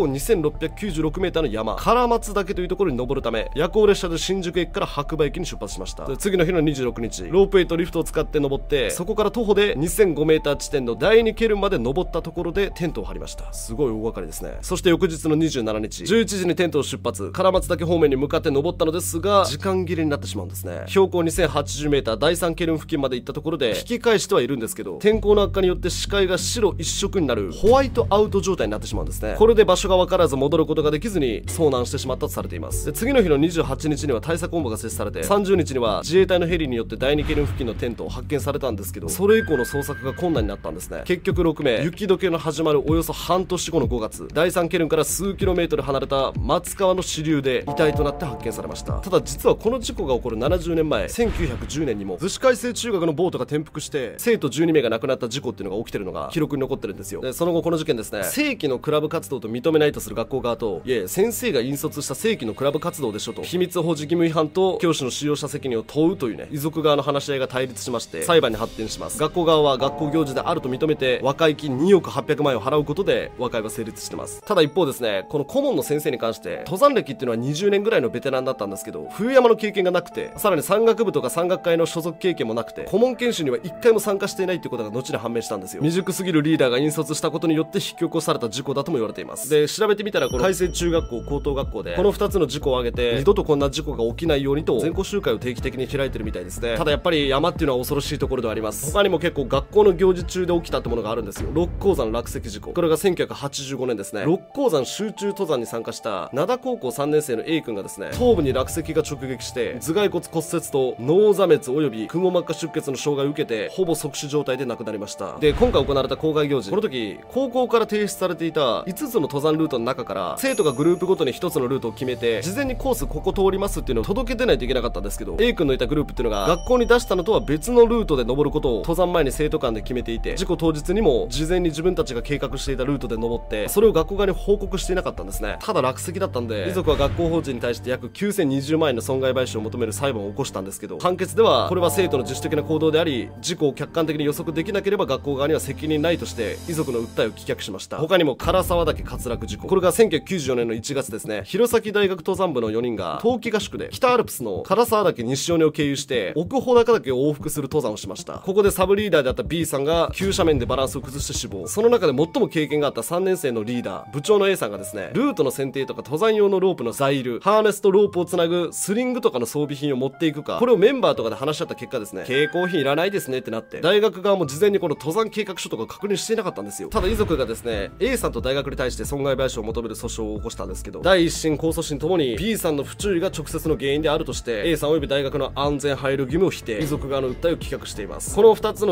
2696m の山唐松岳というところに登るため、夜行列車で新宿駅から白馬駅に出発しました。次の日の26日、ロープウェイとリフトを使って登って、そこから徒歩で 2005m 地点の第2ケルンまで登ったところでテントを張りました。すごい大掛かりですね。そして翌日の27日11時にテントを出発、唐松岳方面に向かって登ったのですが、時間切れになってしまうんですね。標高 2080m 第3ケルン付近まで行ったところで引き返してはいるんですけど、天候の悪化によって視界が白一色になるホワイトアウト状態になってしまうんですね。これで場所が分からず戻ることができずに遭難してしまったとされています。で、次の日の28日には対策本部が設置されて、30日には自衛隊のヘリによって第2ケルン付近のテントを発見されたんですけど、それ以降の捜索が困難になったんですね。結局6名、雪解けの始まるおよそ半年後の5月、第3ケルンから数キロメートル離れた松川の支流で遺体となって発見されました。ただ実はこの事故が起こる70年前、1910年にも逗子海星中学のボートが転覆して生徒12名が亡くなった事故っていうのが起きてるのが記録に残ってるんですよ。で、その後この事件ですね、正規のクラブ活動と認めないとする学校側と、いえ先生が引率した正規のクラブ活動でしょと、秘密保持義務違反と教師の使用者責任を問うというね、遺族側の話し合いが対立しまして裁判に発展します。学校側は学校行事であると認めて和解金2億800万円を払うことで和解は成立してます。ただ一方ですね、この顧問の先生に関して登山歴っていうのは20年ぐらいのベテランだったんですけど、冬山の経験がなくて、さらに山岳部とか山岳会の所属経験もなくて、顧問研修には1回も参加していないっていうことが後に判明したんですよ。未熟すぎるリーダーが引率したことによって引き起こされた事故だとも言われています。で、調べてみたらこの海星中学校高等学校でこの2つの事故を挙げて、二度とこんな事故が起きないようにと全校集会を定期的に開いてるみたいですね。ただやっぱり山っていうのは恐ろしいところではあります。他にも結構学校の行事中で起きたってものがあるんですよ。六甲山落石事故、これが1985年ですね。六甲山集中登山に参加した灘高校3年生の A 君がですね、頭部に落石が直撃して頭蓋骨骨折と脳挫滅およびくも膜下出血の障害を受けて、ほぼ即死状態で亡くなりました。で、今回行われた校外行事、この時高校から提出されていた5つの登山ルートの中から生徒がグループごとに1つのルートを決めて、事前にコースここ通りますっていうのを届け出ないといけなかったんですけど、 A 君のいたグループっていうのが学校に出したのとは別のルートで登ることを登山前に生徒間で決めていて、事故当日にも事前に自分たちが計画していたルートで登って、それを学校側に報告していなかったんですね。ただ落石だったんで、遺族は学校法人に対して約9020万円の損害賠償を求める裁判を起こしたんですけど、判決ではこれは生徒の自主的な行動であり、事故を客観的に予測できなければ学校側には責任ないとして遺族の訴えを棄却しました。他にも唐沢岳滑落事故、これが1994年の1月ですね。弘前大学登山部の4人が冬季合宿で北アルプスの唐沢岳西尾根を経由して奥穂高岳を往復する登山をしました。ここでサブリーダーであった B さんが急斜面でバランスを崩して死亡。その中で最も経験があった3年生のリーダー部長の A さんがですね、ルートの選定とか登山用のロープのザイル、ハーネスとロープをつなぐスリングとかの装備品を持っていくか、これをメンバーとかで話し合った結果ですね、携行品いらないですねってなって、大学側も事前にこの登山計画書とか確認していなかったんですよ。ただ遺族がですね A さんと大学に対して損害賠償を求める訴訟を起こしたんですけど、第一審控訴審ともに B さんの不注意が直接の原因であるとして A さん及び大学の安全配慮義務を否定、遺族側の訴えを棄却しています。この2つの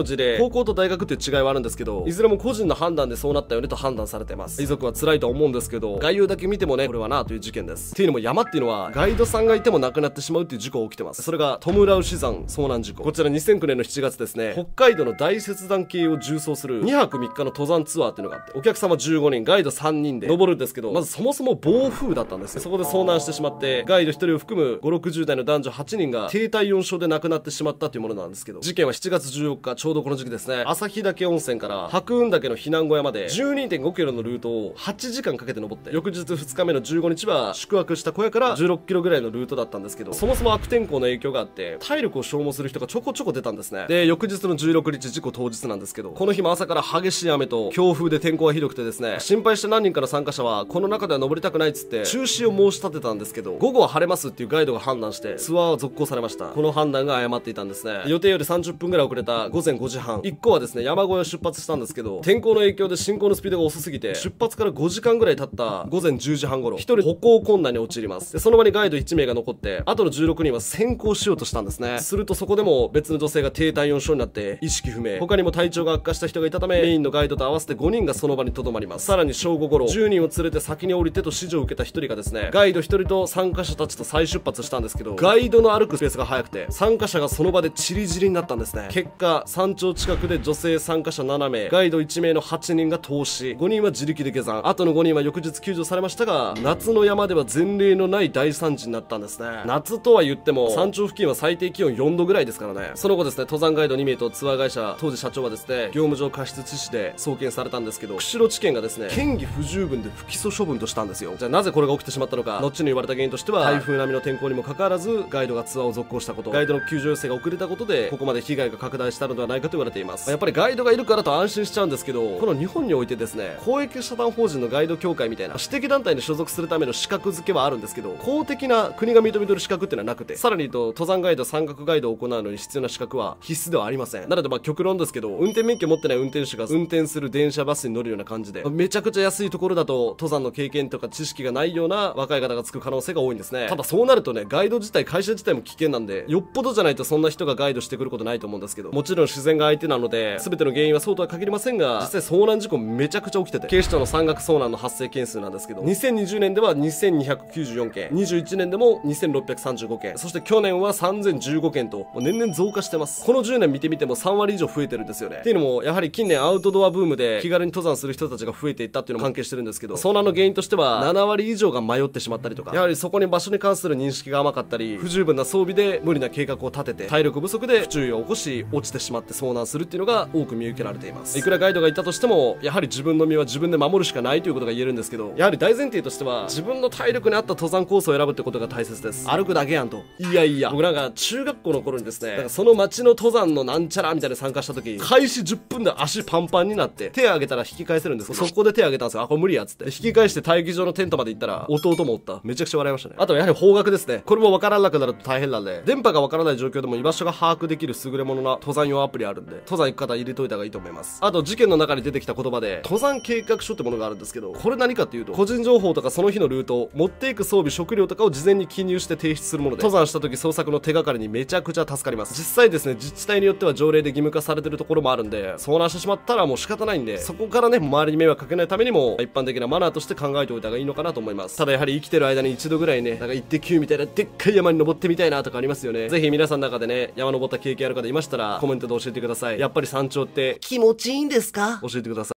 の事例、高校と大学っていう違いはあるんですけど、いずれも個人の判断でそうなったよねと判断されてます。遺族は辛いとは思うんですけど、概要だけ見てもね、これはなという事件です。っていうのも山っていうのはガイドさんがいても亡くなってしまうっていう事故が起きてます。それがトムラウシ山遭難事故。こちら2009年の7月ですね、北海道の大雪山系を縦走する2泊3日の登山ツアーっていうのがあって、お客様15人、ガイド3人で登るんですけど、まずそもそも暴風だったんですよ。そこで遭難してしまって、ガイド1人を含む5、60代の男女8人が低体温症で亡くなってしまったというものなんですけど、事件は7月14日、ちょうどこの時期ですね、旭岳温泉から白雲岳の避難小屋まで 12.5 キロのルートを8時間かけて登って、翌日2日目の15日は宿泊した小屋から16キロぐらいのルートだったんですけど、そもそも悪天候の影響があって体力を消耗する人がちょこちょこ出たんですね。で、翌日の16日事故当日なんですけど、この日も朝から激しい雨と強風で天候がひどくてですね、心配した何人かの参加者はこの中では登りたくないっつって中止を申し立てたんですけど、午後は晴れますっていうガイドが判断してツアーは続行されました。この判断が誤っていたんですね。予定より30分ぐらい遅れた午前5時半、一行はですね山小屋を出発したんですけど、天候の影響で進行のスピードが遅すぎて出発から5時間ぐらい経った午前10時半頃、一人歩行困難に陥ります。で、その場にガイド1名が残って、あとの16人は先行しようとしたんですね。するとそこでも別の女性が低体温症になって意識不明、他にも体調が悪化した人がいたため、メインのガイドと合わせて5人がその場に留まります。さらに正午頃、10人を連れて先に降りてと指示を受けた1人がですね、ガイド1人と参加者たちと再出発したんですけど、ガイドの歩くスペースが速くて参加者がその場でチリチリになったんですね。結果、山頂近くで女性参加者7名、ガイド1名の8人が凍死、5人は自力で下山、あとの5人は翌日救助されましたが、夏の山では前例のない大惨事になったんですね。夏とは言っても山頂付近は最低気温4度ぐらいですからね。その後ですね、登山ガイド2名とツアー会社当時社長はですね、業務上過失致死で送検されたんですけど、釧路地検がですね、嫌疑不十分で不起訴処分としたんですよ。じゃあなぜこれが起きてしまったのか、後に言われた原因としては、台風並みの天候にもかかわらずガイドがツアーを続行したこと、ガイドの救助要請が遅れたことでここまで被害が拡大したのではないかと言われています。やっぱりガイドがいるからと安心しちゃうんですけど、この日本においてですね、公益社団法人のガイド協会みたいな私的団体に所属するための資格付けはあるんですけど、公的な国が認めてる資格っていうのはなくて、さらに言うと登山ガイド、山岳ガイドを行うのに必要な資格は必須ではありません。なので極論ですけど、運転免許持ってない運転手が運転する電車バスに乗るような感じで、めちゃくちゃ安いところだと登山の経験とか知識がないような若い方がつく可能性が多いんですね。ただそうなるとね、ガイド自体、会社自体も危険なんで、よっぽどじゃないとそんな人がガイドしてくることないと思うんですけど、もちろん自然が相手なので全ての原因はそうとは限りませんが、実際遭難事故めちゃくちゃ起きてて、警視庁の山岳遭難の発生件数なんですけど、2020年では2294件、21年でも2635件、そして去年は3015件と年々増加してます。この10年見てみても3割以上増えてるんですよね。っていうのもやはり近年アウトドアブームで気軽に登山する人たちが増えていったっていうのも関係してるんですけど、遭難の原因としては7割以上が迷ってしまったりとか、やはりそこに場所に関する認識が甘かったり、不十分な装備で無理な計画を立てて体力不足で不注意を起こし落ちてしまって遭難するっていうのが多く見受けられています。いくらガイドがいたとしても、やはり自分の身は自分で守るしかないということが言えるんですけど、やはり大前提としては自分の体力に合った登山コースを選ぶってことが大切です。歩くだけやんと。いやいや、僕なんか中学校の頃にですね、その町の登山のなんちゃらみたいな参加した時、開始10分で足パンパンになって手挙げたら引き返せるんです。そこで手挙げたんですよ。あ、これ無理やっつって引き返して待機場のテントまで行ったら弟もおった。めちゃくちゃ笑いましたね。あとはやはり方角ですね。これも分からなくなると大変なんで、電波が分からない状況でも居場所が把握できる優れものな登山用アプリあるんで、登山行く方入れといた方がいいと思います。あと事件の中に出てきた言葉で登山計画書ってものがあるんですけど、これ何かっていうと、個人情報とかその日のルート、持っていく装備、食料とかを事前に記入して提出するもので、登山した時捜索の手がかりにめちゃくちゃ助かります。実際ですね、自治体によっては条例で義務化されてるところもあるんで、遭難してしまったらもう仕方ないんで、そこからね、周りに迷惑かけないためにも一般的なマナーとして考えておいた方がいいのかなと思います。ただやはり生きてる間に一度ぐらいね、なんかイッテ Q みたいなでっかい山に登ってみたいなとかありますよね。ぜひ皆さんの中でね、山登った経験ある方いましたらコメントで教えてください。やっぱり山頂って気持ちいいんですか？教えてください。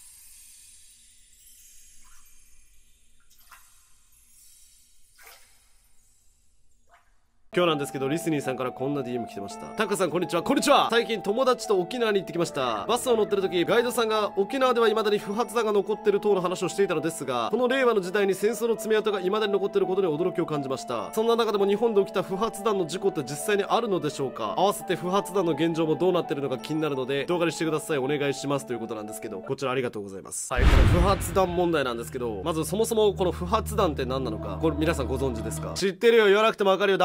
今日なんですけど、リスニーさんからこんな DM 来てました。タカさんこんにちは。こんにちは。最近友達と沖縄に行ってきました。バスを乗ってる時、ガイドさんが沖縄では未だに不発弾が残ってる等の話をしていたのですが、この令和の時代に戦争の爪痕が未だに残っていることに驚きを感じました。そんな中でも日本で起きた不発弾の事故って実際にあるのでしょうか？合わせて不発弾の現状もどうなってるのか気になるので動画にしてください。お願いしますということなんですけど、こちらありがとうございます。はい、これ不発弾問題なんですけど、まずそもそもこの不発弾って何なのか、これ皆さんご存知ですか？知ってるよ、言わなくてもわかるよ、黙れてね。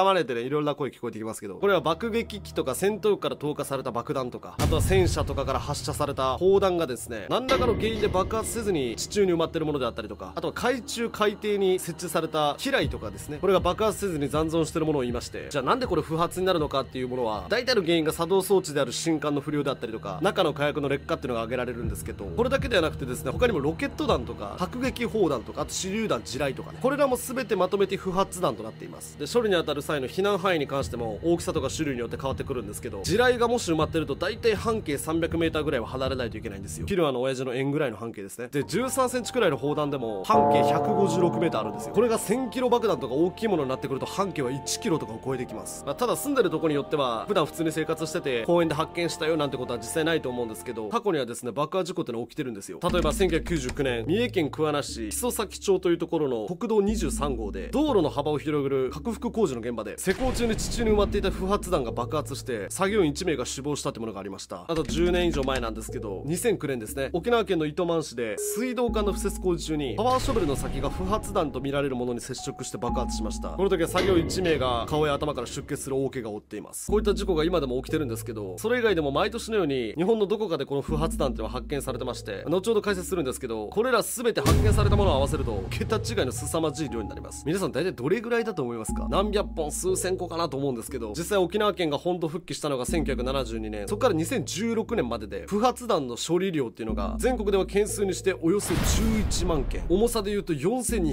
いろんな声聞こえてきますけど、これは爆撃機とか戦闘機から投下された爆弾とか、あとは戦車とかから発射された砲弾がですね、何らかの原因で爆発せずに地中に埋まってるものであったりとか、あとは海中海底に設置された機雷とかですね、これが爆発せずに残存してるものを言いまして、じゃあなんでこれ不発になるのかっていうものは、大体の原因が作動装置である信管の不良であったりとか、中の火薬の劣化っていうのが挙げられるんですけど、これだけではなくてですね、他にもロケット弾とか迫撃砲弾とか、あと手榴弾、地雷とかね、これらも全てまとめて不発弾となっています。で、処理に当たる際の避難範囲に関しても大きさとか種類によって変わってくるんですけど、地雷がもし埋まってると大体半径 300m ぐらいは離れないといけないんですよ。キルアの親父の円ぐらいの半径ですね。で、13センチくらいの砲弾でも半径 156m あるんですよ。これが1000キロ爆弾とか大きいものになってくると半径は1キロとかを超えてきます。ただ住んでるところによっては普段普通に生活してて公園で発見したよなんてことは実際ないと思うんですけど、過去にはですね、爆破事故ってのが起きてるんですよ。例えば1999年、三重県桑名市木曽崎町というところの国道23号で、道路の幅を広げる拡幅工事の現場で施工中に地中に埋まっていた不発弾が爆発して作業員1名が死亡したってものがありました。あと10年以上前なんですけど、2009年ですね、沖縄県の糸満市で水道管の敷設工事中にパワーショベルの先が不発弾と見られるものに接触して爆発しました。この時は作業員1名が顔や頭から出血する大怪我を負っています。こういった事故が今でも起きてるんですけど、それ以外でも毎年のように日本のどこかでこの不発弾っていうのは発見されてまして、後ほど解説するんですけど、これら全て発見されたものを合わせると桁違いの凄まじい量になります。皆さん大体どれぐらいだと思いますか？何百本数千個かなと思うんですけど、実際沖縄県が本土復帰したのが1972年、そこから2016年までで不発弾の処理量っていうのが全国では件数にしておよそ11万件、重さでいうと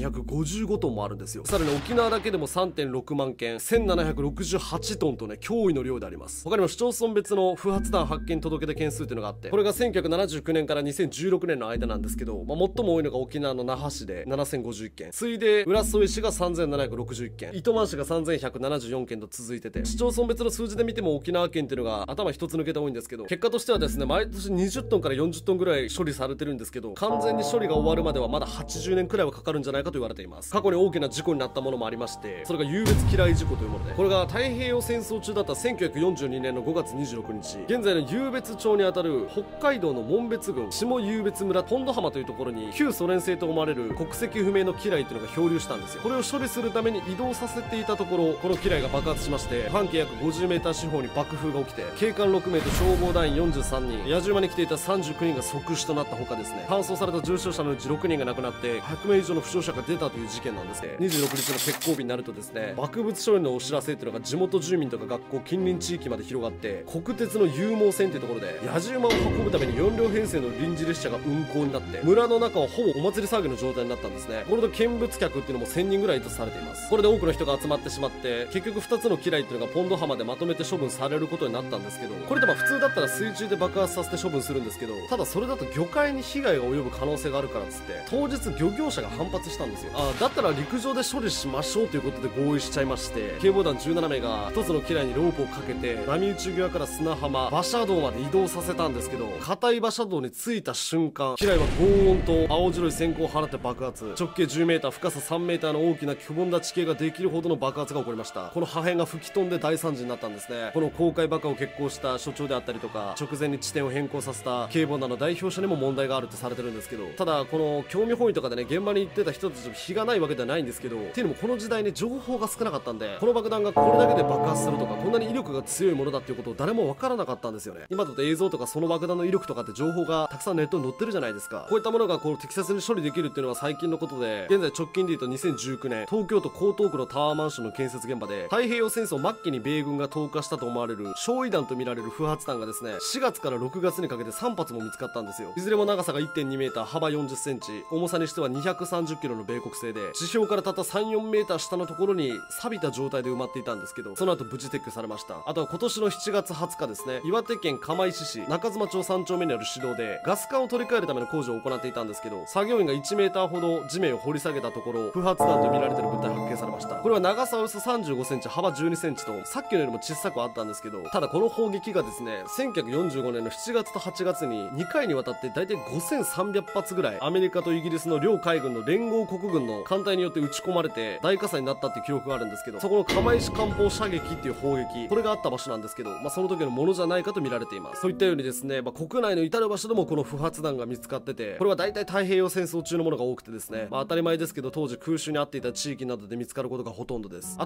4255トンもあるんですよ。さらに沖縄だけでも 3.6 万件、1768トンとね、驚異の量であります。他にも市町村別の不発弾発見届出件数っていうのがあって、これが1979年から2016年の間なんですけど、最も多いのが沖縄の那覇市で7051件、次いで浦添市が3761件、糸満市が3174件と続いてて、市町村別の数字で見ても沖縄県っていうのが頭一つ抜けて多いんですけど、結果としてはですね、毎年20トンから40トンぐらい処理されてるんですけど、完全に処理が終わるまではまだ80年くらいはかかるんじゃないかと言われています。過去に大きな事故になったものもありまして、それが湧別機雷事故というもので、これが太平洋戦争中だった1942年の5月26日、現在の湧別町にあたる北海道の紋別郡下湧別村本土浜というところに旧ソ連製と思われる国籍不明の機雷というのが漂流したんですよ。これを処理するために移動させていたところ、この機雷が爆発しまして、半径約 50m 四方に爆風が起きて、警官6名と消防団員43人、野じ馬に来ていた39人が即死となったほかですね、搬送された重傷者のうち6人が亡くなって100名以上の負傷者が出たという事件なんですね。26日の決行日になるとですね、爆物処理のお知らせっていうのが地元住民とか学校近隣地域まで広がって、国鉄の有毛線っていうところで野じ馬を運ぶために4両編成の臨時列車が運行になって、村の中はほぼお祭り騒ぎの状態になったんですね。これと見物客っていうのも1000人ぐらいとされています。これで多くの人が集まってしまって、結局2つの機雷っていうのがポンド浜でまとめて処分されることになったんですけど、これで普通だったら水中で爆発させて処分するんですけど、ただそれだと魚介に被害が及ぶ可能性があるからっつって当日漁業者が反発したんですよ。だったら陸上で処理しましょうということで合意しちゃいまして、警防団17名が1つの機雷にロープをかけて波打ち際から砂浜馬車道まで移動させたんですけど、硬い馬車道に着いた瞬間、機雷は轟音と青白い閃光を放って爆発、直径 10m 深さ 3m の大きなくぼんだ地形ができるほどの爆発が起こりました。この破片が吹き飛んで大惨事になったんですね。この公開爆破を決行した所長であったりとか、直前に地点を変更させた警防団の代表者にも問題があるとされてるんですけど、ただこの興味本位とかでね、現場に行ってた人たちも非がないわけではないんですけど、っていうのもこの時代に情報が少なかったんで、この爆弾がこれだけで爆発するとか、こんなに威力が強いものだっていうことを誰もわからなかったんですよね。今だと映像とかその爆弾の威力とかって情報がたくさんネットに載ってるじゃないですか。こういったものがこう適切に処理できるっていうのは最近のことで、現在直近で言うと2019年、東京都江東区のタワーマンションの建設現場で、太平洋戦争末期に米軍が投下したと思われる焼夷弾とみられる不発弾がですね、4月から6月にかけて3発も見つかったんですよ。いずれも長さが 1.2m、幅40センチ、重さにしては230キロの米国製で、地表からたった3、4m下のところに錆びた状態で埋まっていたんですけど、その後無事撤去されました。あとは今年の7月20日ですね、岩手県釜石市中妻町3丁目にある市道でガス管を取り替えるための工事を行っていたんですけど、作業員が 1m ほど地面を掘り下げたところ、不発弾と見られている物体発見されました。これは長さおよそ35センチ、幅12センチとさっきのよりも小さくあったんですけど、ただこの砲撃がですね、1945年の7月と8月に2回にわたって大体5300発ぐらいアメリカとイギリスの両海軍の連合国軍の艦隊によって撃ち込まれて大火災になったっていう記憶があるんですけど、そこの釜石艦砲射撃っていう砲撃、これがあった場所なんですけど、その時のものじゃないかと見られています。そういったようにですね、国内の至る場所でもこの不発弾が見つかってて、これは大体太平洋戦争中のものが多くてですね、当たり前ですけど当時空襲に遭っていた地域などで見つかることがほとんどです。あとはかつ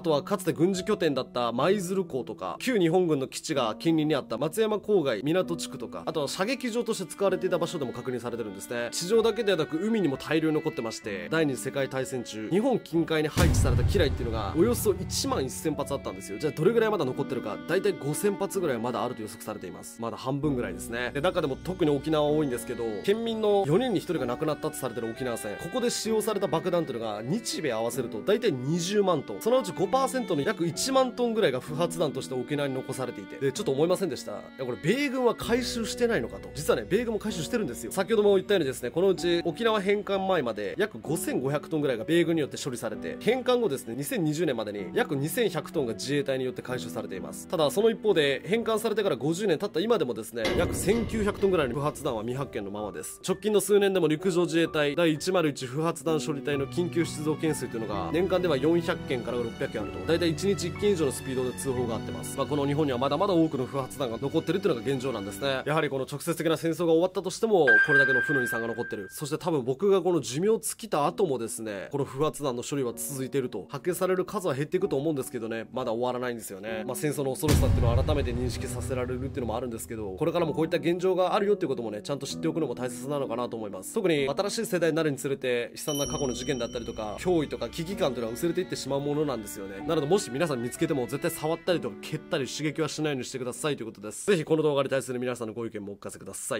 つて軍事拠点だった舞鶴港とか、旧日本軍の基地が近隣にあった松山郊外港地区とか、あとは射撃場として使われていた場所でも確認されてるんですね。地上だけではなく海にも大量に残ってまして、第二次世界大戦中、日本近海に配置された機雷っていうのがおよそ1万1000発あったんですよ。じゃあどれぐらいまだ残ってるか、だいたい5000発ぐらいはまだあると予測されています。まだ半分ぐらいですね。で、中でも特に沖縄は多いんですけど、県民の4人に1人が亡くなったとされてる沖縄戦、ここで使用された爆弾というのが日米合わせるとだいたい20万トン、そのうち 5% の約1万トンぐらいが不発弾として沖縄に残されていて、でちょっと思いませんでした。いやこれ米軍は回収してないのかと。実はね、米軍も回収してるんですよ。先ほども言ったようにですね、このうち沖縄返還前まで約5500トンぐらいが米軍によって処理されて、返還後ですね、2020年までに約2100トンが自衛隊によって回収されています。ただその一方で返還されてから50年経った今でもですね、約1900トンぐらいの不発弾は未発見のままです。直近の数年でも陸上自衛隊第101不発弾処理隊の緊急出動件数というのが年間では400件から600件あると、だいたい1日1件以上のスピードで通報があってます。この日本にはまだまだ多くの不発弾が残ってるっていうのが現状なんですね。やはりこの直接的な戦争が終わったとしてもこれだけの負の遺産が残ってる。そして多分僕がこの寿命尽きた後もですね、この不発弾の処理は続いていると、発見される数は減っていくと思うんですけどね、まだ終わらないんですよね。戦争の恐ろしさっていうのを改めて認識させられるっていうのもあるんですけど、これからもこういった現状があるよっていうこともね、ちゃんと知っておくのも大切なのかなと思います。特に新しい世代になるにつれて悲惨な過去の事件だったりとか脅威とか危機感というのは薄れていってしまうものなんですよね。なのでもし皆さん見つけても絶対触ったりとか蹴ったり刺激はしないようにしてくださいということです。ぜひこの動画に対する皆さんのご意見もお聞かせください。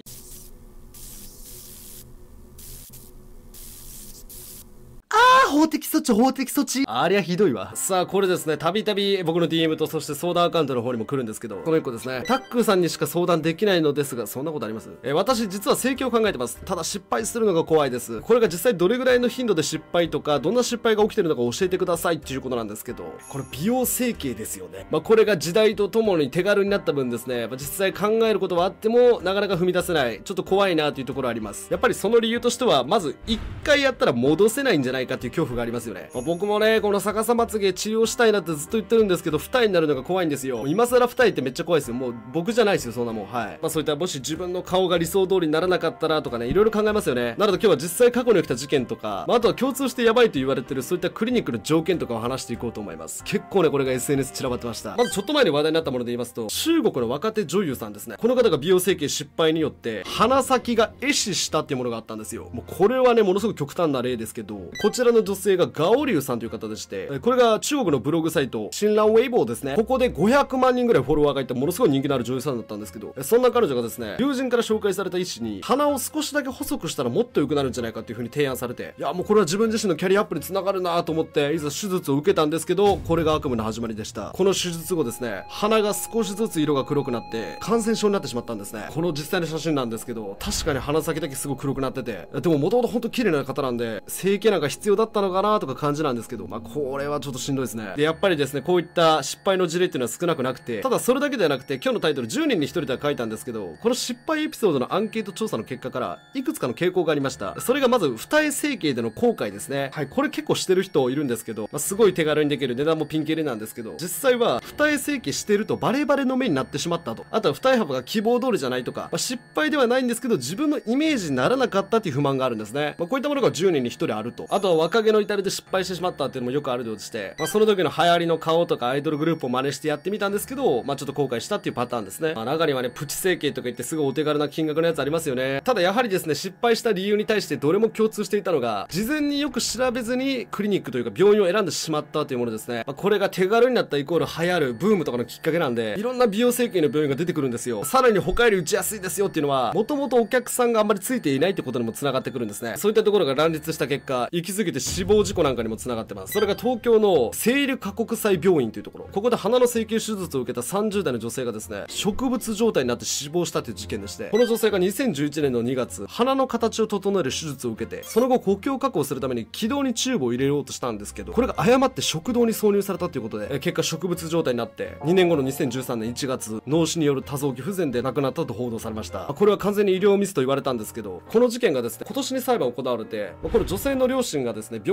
法的措置、法的措置。ありゃひどいわ。さあ、これですね、たびたび僕の DM とそして相談アカウントの方にも来るんですけど、この1個ですね、タックさんにしか相談できないのですが、そんなことあります？私実は整形を考えてます。ただ失敗するのが怖いです。これが実際どれぐらいの頻度で失敗とか、どんな失敗が起きてるのか教えてくださいっていうことなんですけど、これ美容整形ですよね。これが時代とともに手軽になった分ですね、実際考えることはあっても、なかなか踏み出せない、ちょっと怖いなというところあります。やっぱりその理由としては、まず1回やったら戻せないんじゃないかっていう恐怖がありますよね。僕もね、この逆さまつげ治療したいなってずっと言ってるんですけど、二重になるのが怖いんですよ。今更二重ってめっちゃ怖いですよ。もう僕じゃないですよ、そんなもん。はい。そういったもし自分の顔が理想通りにならなかったらとかね、いろいろ考えますよね。なので今日は実際過去に起きた事件とか、あとは共通してやばいと言われてるそういったクリニックの条件とかを話していこうと思います。結構ね、これが SNS 散らばってました。まずちょっと前に話題になったもので言いますと、中国の若手女優さんですね。この方が美容整形失敗によって、鼻先が壊死したっていうものがあったんですよ。もうこれはね、ものすごく極端な例ですけど、こちらの女性がガオリュウさんという方でして、これが中国のブログサイト、新蘭ウェイボーですね。ここで500万人ぐらいフォロワーがいたものすごい人気のある女優さんだったんですけど、そんな彼女がですね、友人から紹介された医師に、鼻を少しだけ細くしたらもっと良くなるんじゃないかっていう風に提案されて、いやもうこれは自分自身のキャリアアップに繋がるなと思って、いざ手術を受けたんですけど、これが悪夢の始まりでした。この手術後ですね、鼻が少しずつ色が黒くなって、感染症になってしまったんですね。この実際の写真なんですけど、確かに鼻先だけすごく黒くなってて、でも元々ほんと綺麗な方なんで、整形なんか必要だったのかなとか感じなんですけど、これはちょっとしんどいですね。で、やっぱりですね、こういった失敗の事例っていうのは少なくなくて、ただそれだけではなくて、今日のタイトル10人に1人とは書いたんですけど、この失敗エピソードのアンケート調査の結果から、いくつかの傾向がありました。それがまず、二重整形での後悔ですね。はい、これ結構してる人いるんですけど、すごい手軽にできる、値段もピンキリなんですけど、実際は、二重整形してるとバレバレの目になってしまったと。あとは二重幅が希望通りじゃないとか、失敗ではないんですけど、自分のイメージにならなかったっていう不満があるんですね。こういったものが10人に1人あると。あとは若気の至りで失敗してしまったっていうのもよくあるようでして、その時の流行りの顔とかアイドルグループを真似してやってみたんですけど、ちょっと後悔したっていうパターンですね。中にはね、プチ整形とか言ってすごいお手軽な金額のやつありますよね。ただやはりですね、失敗した理由に対してどれも共通していたのが、事前によく調べずにクリニックというか病院を選んでしまったというものですね。これが手軽になったイコール流行るブームとかのきっかけなんで、いろんな美容整形の病院が出てくるんですよ。さらに他より打ちやすいですよっていうのは、もともとお客さんがあんまりついていないってことにも繋がってくるんですね。そういったところが乱立した結果、行き過ぎて死亡事故なんかにも繋がってます。それが東京の聖流過国際病院というところ。ここで鼻の整形手術を受けた30代の女性がですね、植物状態になって死亡したという事件でして、この女性が2011年の2月、鼻の形を整える手術を受けて、その後呼吸を確保するために気道にチューブを入れようとしたんですけど、これが誤って食道に挿入されたということで、結果植物状態になって、2年後の2013年1月、脳死による多臓器不全で亡くなったと報道されました。これは完全に医療ミスと言われたんですけど、この事件がですね、今年に裁判行われて、これ女性の両親がですね、病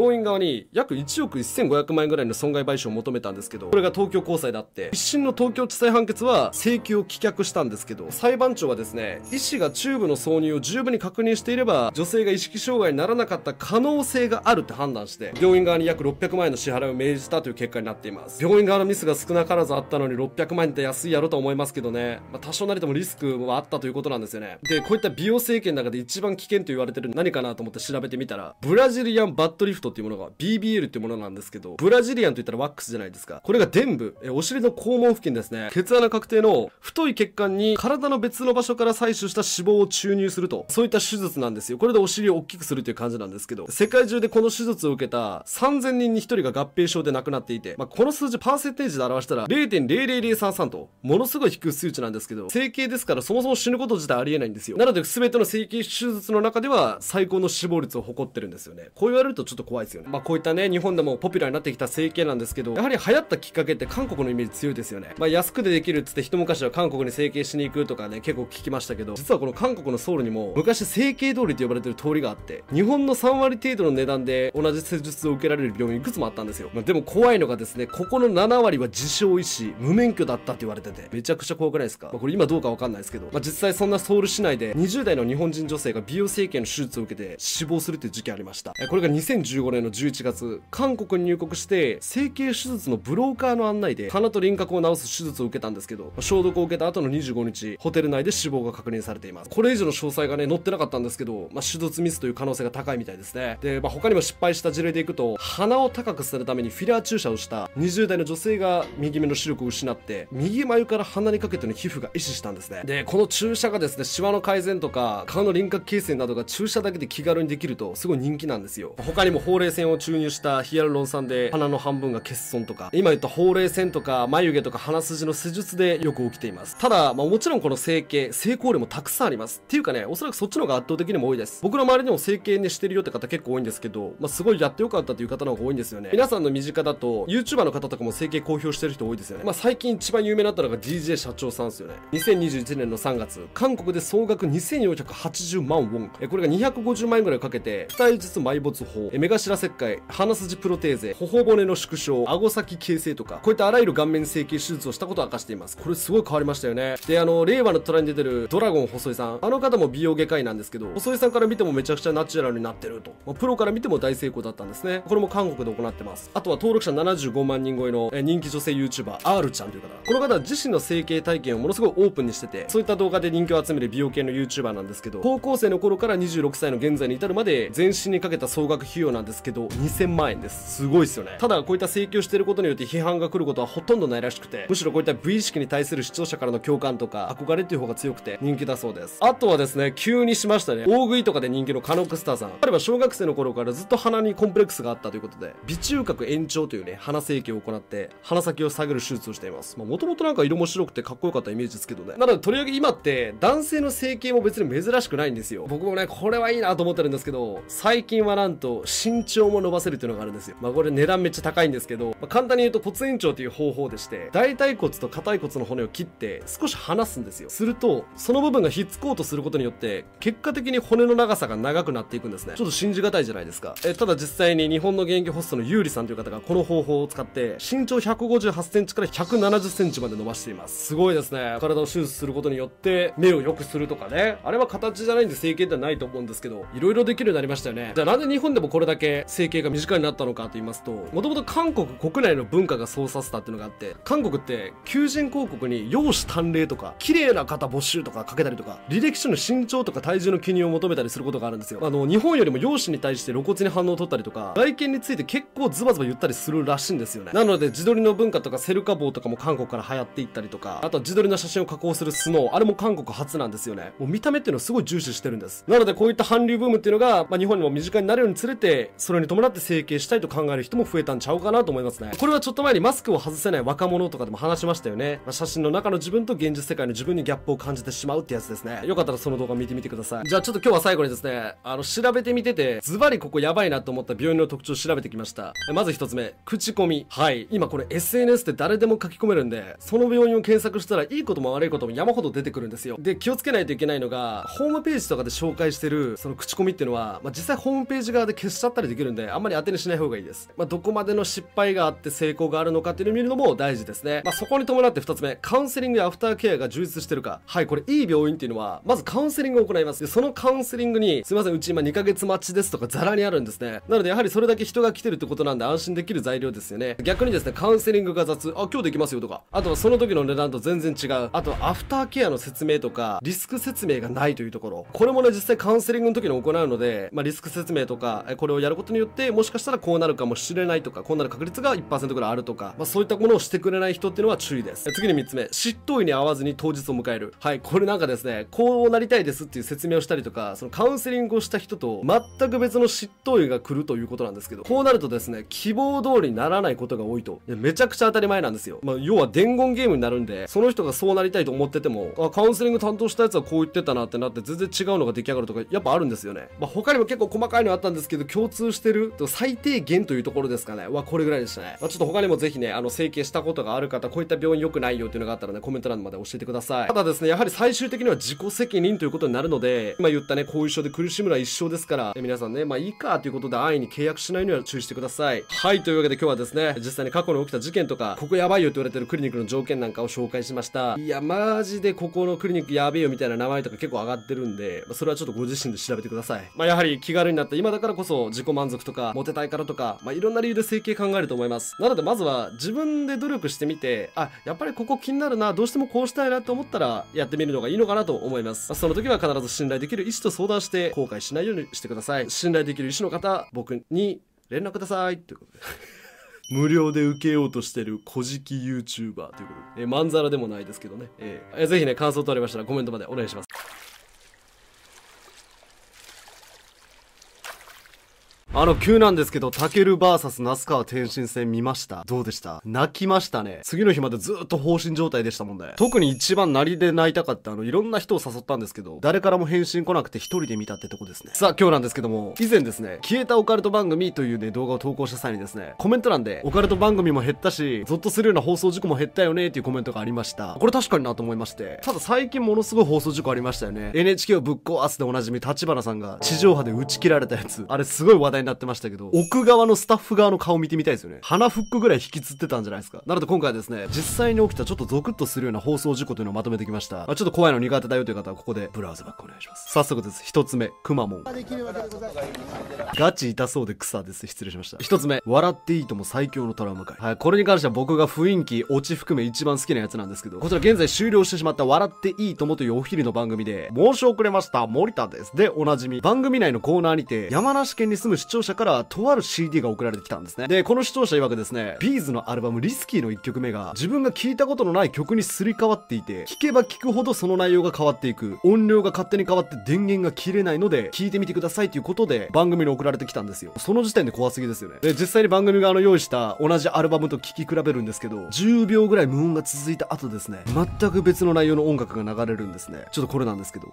病院側に約1億1500万円ぐらいの損害賠償を求めたんですけど、これが東京高裁であって、一審の東京地裁判決は請求を棄却したんですけど、裁判長はですね、医師がチューブの挿入を十分に確認していれば、女性が意識障害にならなかった可能性があるって判断して、病院側に約600万円の支払いを命じたという結果になっています。病院側のミスが少なからずあったのに600万円って安いやろと思いますけどね、多少なりともリスクはあったということなんですよね。で、こういった美容整形の中で一番危険と言われてる何かなと思って調べてみたら、ブラジリアンバットリフトっていうものが BBL っていうものなんですけど、ブラジリアンと言ったらワックスじゃないですか。これが臀部、お尻の肛門付近ですね、血穴確定の太い血管に体の別の場所から採取した脂肪を注入すると、そういった手術なんですよ。これでお尻を大きくするという感じなんですけど、世界中でこの手術を受けた3000人に1人が合併症で亡くなっていて、この数字パーセンテージで表したら 0.00033 と、ものすごい低い数値なんですけど、整形ですからそもそも死ぬこと自体ありえないんですよ。なので全ての整形手術の中では最高の死亡率を誇ってるんですよね。こう言われるとちょっと怖いですよね。こういったね、日本でもポピュラーになってきた整形なんですけど、やはり流行ったきっかけって韓国のイメージ強いですよね。安くでできるっつって一昔は韓国に整形しに行くとかね、結構聞きましたけど、実はこの韓国のソウルにも昔整形通りと呼ばれてる通りがあって、日本の3割程度の値段で同じ施術を受けられる病院いくつもあったんですよ。でも怖いのがですね、ここの7割は自称医師、無免許だったって言われてて、めちゃくちゃ怖くないですか？これ今どうかわかんないですけど、実際そんなソウル市内で20代の日本人女性が美容整形の手術を受けて死亡するっていう事件ありました。これが2015年の11月、韓国に入国して整形手術のブローカーの案内で鼻と輪郭を治す手術を受けたんですけど、消毒を受けた後の25日、ホテル内で死亡が確認されています。これ以上の詳細がね、載ってなかったんですけど、手術ミスという可能性が高いみたいですね。で、他にも失敗した事例でいくと、鼻を高くするためにフィラー注射をした20代の女性が右目の視力を失って、右眉から鼻にかけての皮膚が壊死したんですね。で、この注射がですね、シワの改善とか、顔の輪郭形成などが注射だけで気軽にできると、すごい人気なんですよ。他にもほうれい線を注入したヒアルロン酸で鼻の半分が欠損とか、今言ったほうれい線とか眉毛とか鼻筋の施術でよく起きています。ただ、もちろんこの整形、成功例もたくさんあります。っていうかね、おそらくそっちの方が圧倒的にも多いです。僕の周りにも整形ねしてるよって方結構多いんですけど、すごいやってよかったという方の方が多いんですよね。皆さんの身近だと、YouTuber の方とかも整形公表してる人多いですよね。最近一番有名になったのが DJ 社長さんですよね。2021年の3月、韓国で総額2480万ウォン。これが250万円ぐらいかけて、二重術埋没法、目頭切開、鼻筋プロテーゼ、頬骨の縮小、顎先形成とか、こういったあらゆる顔面整形手術をしたことを明かしています。これすごい変わりましたよね。で、令和の虎に出てるドラゴン細井さん。あの方も美容外科医なんですけど、細井さんから見てもめちゃくちゃナチュラルになってると。プロから見ても大成功だったんですね。これも韓国で行ってます。あとは登録者75万人超えの人気女性 YouTuber、R ちゃんという方。この方は自身の整形体験をものすごいオープンにしてて、そういった動画で人気を集める美容系の YouTuber なんですけど、高校生の頃から26歳の現在に至るまで全身にかけた総額費用なんですけど、2000万円です。すごいですよね。ただ、こういった整形をしていることによって批判が来ることはほとんどないらしくて、むしろこういった美意識に対する視聴者からの共感とか憧れっていう方が強くて人気だそうです。あとはですね、急にしましたね。大食いとかで人気のカノックスターさん。彼は小学生の頃からずっと鼻にコンプレックスがあったということで、鼻中隔延長というね、鼻整形を行って鼻先を下げる手術をしています。もともとなんか色も白くてかっこよかったイメージですけどね。なので、とりわけ今って男性の整形も別に珍しくないんですよ。僕もね、これはいいなと思ってるんですけど、最近はなんと身長も伸ばせるっていうのがあるんですよ。これ値段めっちゃ高いんですけど、簡単に言うと骨延長という方法でして、大腿骨と下腿骨の骨を切って少し離すんですよ。すると、その部分がひっつこうとすることによって、結果的に骨の長さが長くなっていくんですね。ちょっと信じがたいじゃないですか。ただ実際に日本の現役ホストのユーリさんという方がこの方法を使って、身長158センチから170センチまで伸ばしています。すごいですね。体を手術することによって、目を良くするとかね。あれは形じゃないんで整形ではないと思うんですけど、いろいろできるようになりましたよね。じゃあなんで日本でもこれだけ整形が身近になったのかと言いますと、もともと韓国国内の文化がそうさせたっていうのがあって、韓国って求人広告に容姿端麗とか、綺麗な方募集とかかけたりとか、履歴書の身長とか体重の記入を求めたりすることがあるんですよ。日本よりも容姿に対して露骨に反応を取ったりとか、外見について結構ズバズバ言ったりするらしいんですよね。なので自撮りの文化とかセルカ棒とかも韓国から流行っていったりとか、あとは自撮りの写真を加工するスノー、あれも韓国初なんですよね。もう見た目っていうのをすごい重視してるんです。なのでこういった韓流ブームっていうのが、日本にも身近になるようにつれて、それに伴って整形したいと考える人も増えたんちゃうかなと思いますね。これはちょっと前にマスクを外せない若者とかでも話しましたよね。写真の中の自分と現実世界の自分にギャップを感じてしまうってやつですね。よかったらその動画見てみてください。じゃあちょっと今日は最後にですね、調べてみてて、ズバリここやばいなと思った病院の特徴を調べてきました。まず一つ目、口コミ。はい。今これ SNS って誰でも書き込めるんで、その病院を検索したらいいことも悪いことも山ほど出てくるんですよ。で、気をつけないといけないのが、ホームページとかで紹介してる、その口コミっていうのは、実際ホームページ側で消しちゃったりできるんで、あんまり当てにしない方がいいです。どこまでの失敗があって成功があるのかっていうのを見るのも大事ですね。そこに伴って2つ目、カウンセリングやアフターケアが充実してるか。はい、これいい病院っていうのは、まずカウンセリングを行います。で、そのカウンセリングに、すいません、うち今2ヶ月待ちですとかザラにあるんですね。なので、やはりそれだけ人が来てるってことなんで安心できる材料ですよね。逆にですね、カウンセリングが雑、今日できますよとか、あとはその時の値段と全然違う。あと、アフターケアの説明とか、リスク説明がないというところ。これもね、実際カウンセリングの時に行うので、リスク説明とか、これをやることによって、もしかしたらこうなるかもしれないとか、こうなる確率が 1% ぐらいあるとか、そういったものをしてくれない人っていうのは注意です。次に3つ目、執刀医に会わずに当日を迎える。はい、これなんかですね、こうなりたいですっていう説明をしたりとか、そのカウンセリングをした人と全く別の執刀医が来るということなんですけど、こうなるとですね、希望通りにならないことが多いと。めちゃくちゃ当たり前なんですよ。要は伝言ゲームになるんで、その人がそうなりたいと思ってても、カウンセリング担当したやつはこう言ってたなってなって全然違うのが出来上がるとか、やっぱあるんですよね。他にも結構細かいのあったんですけど、共通してると最低限というところですかね。これぐらいでしたね。ちょっと他にもぜひね、整形したことがある方、こういった病院良くないよっていうのがあったらね、コメント欄まで教えてください。ただですね、やはり最終的には自己責任ということになるので、今言ったね、後遺症で苦しむのは一生ですから、皆さんね、いいかということで安易に契約しないには注意してください。はい、というわけで今日はですね、実際に過去に起きた事件とか、ここやばいよって言われてるクリニックの条件なんかを紹介しました。いや、マジでここのクリニックやべえよみたいな名前とか結構上がってるんで、それはちょっとご自身で調べてください。やはり気軽になった今だからこそ自己満足とか、モテたいからとか、いろんな理由で整形考えると思います。なのでまずは自分で努力してみて、やっぱりここ気になるな、どうしてもこうしたいなと思ったらやってみるのがいいのかなと思います。その時は必ず信頼できる医師と相談して後悔しないようにしてください。信頼できる医師の方、僕に連絡くださいということで無料で受けようとしてる小じき YouTuber ということで、まんざらでもないですけどね、ぜひね、感想等ありましたらコメントまでお願いします。急なんですけど、タケル VS 那須川天心戦見ました？どうでした？泣きましたね。次の日までずっと放心状態でしたもんね。特に一番鳴りで泣いたかったいろんな人を誘ったんですけど、誰からも返信来なくて一人で見たってとこですね。さあ今日なんですけども、以前ですね、消えたオカルト番組というね、動画を投稿した際にですね、コメント欄で、オカルト番組も減ったし、ゾッとするような放送事故も減ったよねっていうコメントがありました。これ確かになと思いまして。ただ最近ものすごい放送事故ありましたよね。NHK をぶっ壊すでおなじみ立花さんが地上波で打ち切られたやつ。あれすごい話題になってましたけど、奥側のスタッフ側の顔見てみたいですよね。鼻フックぐらい引きつってたんじゃないですか。なので今回はですね、実際に起きたちょっとゾクッとするような放送事故というのをまとめてきました。ちょっと怖いの苦手だよという方はここでブラウザバックお願いします。早速です。一つ目、くまモン。ガチ痛そうで草です。失礼しました。一つ目、笑っていいとも最強のトラウマ会。はい、これに関しては僕が雰囲気、オチ含め一番好きなやつなんですけど、こちら現在終了してしまった笑っていいともというお昼の番組で、申し遅れました、森田です。で、おなじみ。番組内のコーナーにて、山梨県に住む視聴者からとある CD が送られてきたんですね。で、この視聴者曰くですね、ビーズのアルバムリスキーの1曲目が自分が聴いたことのない曲にすり替わっていて、聴けば聴くほどその内容が変わっていく。音量が勝手に変わって電源が切れないので、聴いてみてくださいということで番組に送られてきたんですよ。その時点で怖すぎですよね。で、実際に番組側の用意した同じアルバムと聴き比べるんですけど、10秒ぐらい無音が続いた後ですね、全く別の内容の音楽が流れるんですね。ちょっとこれなんですけど。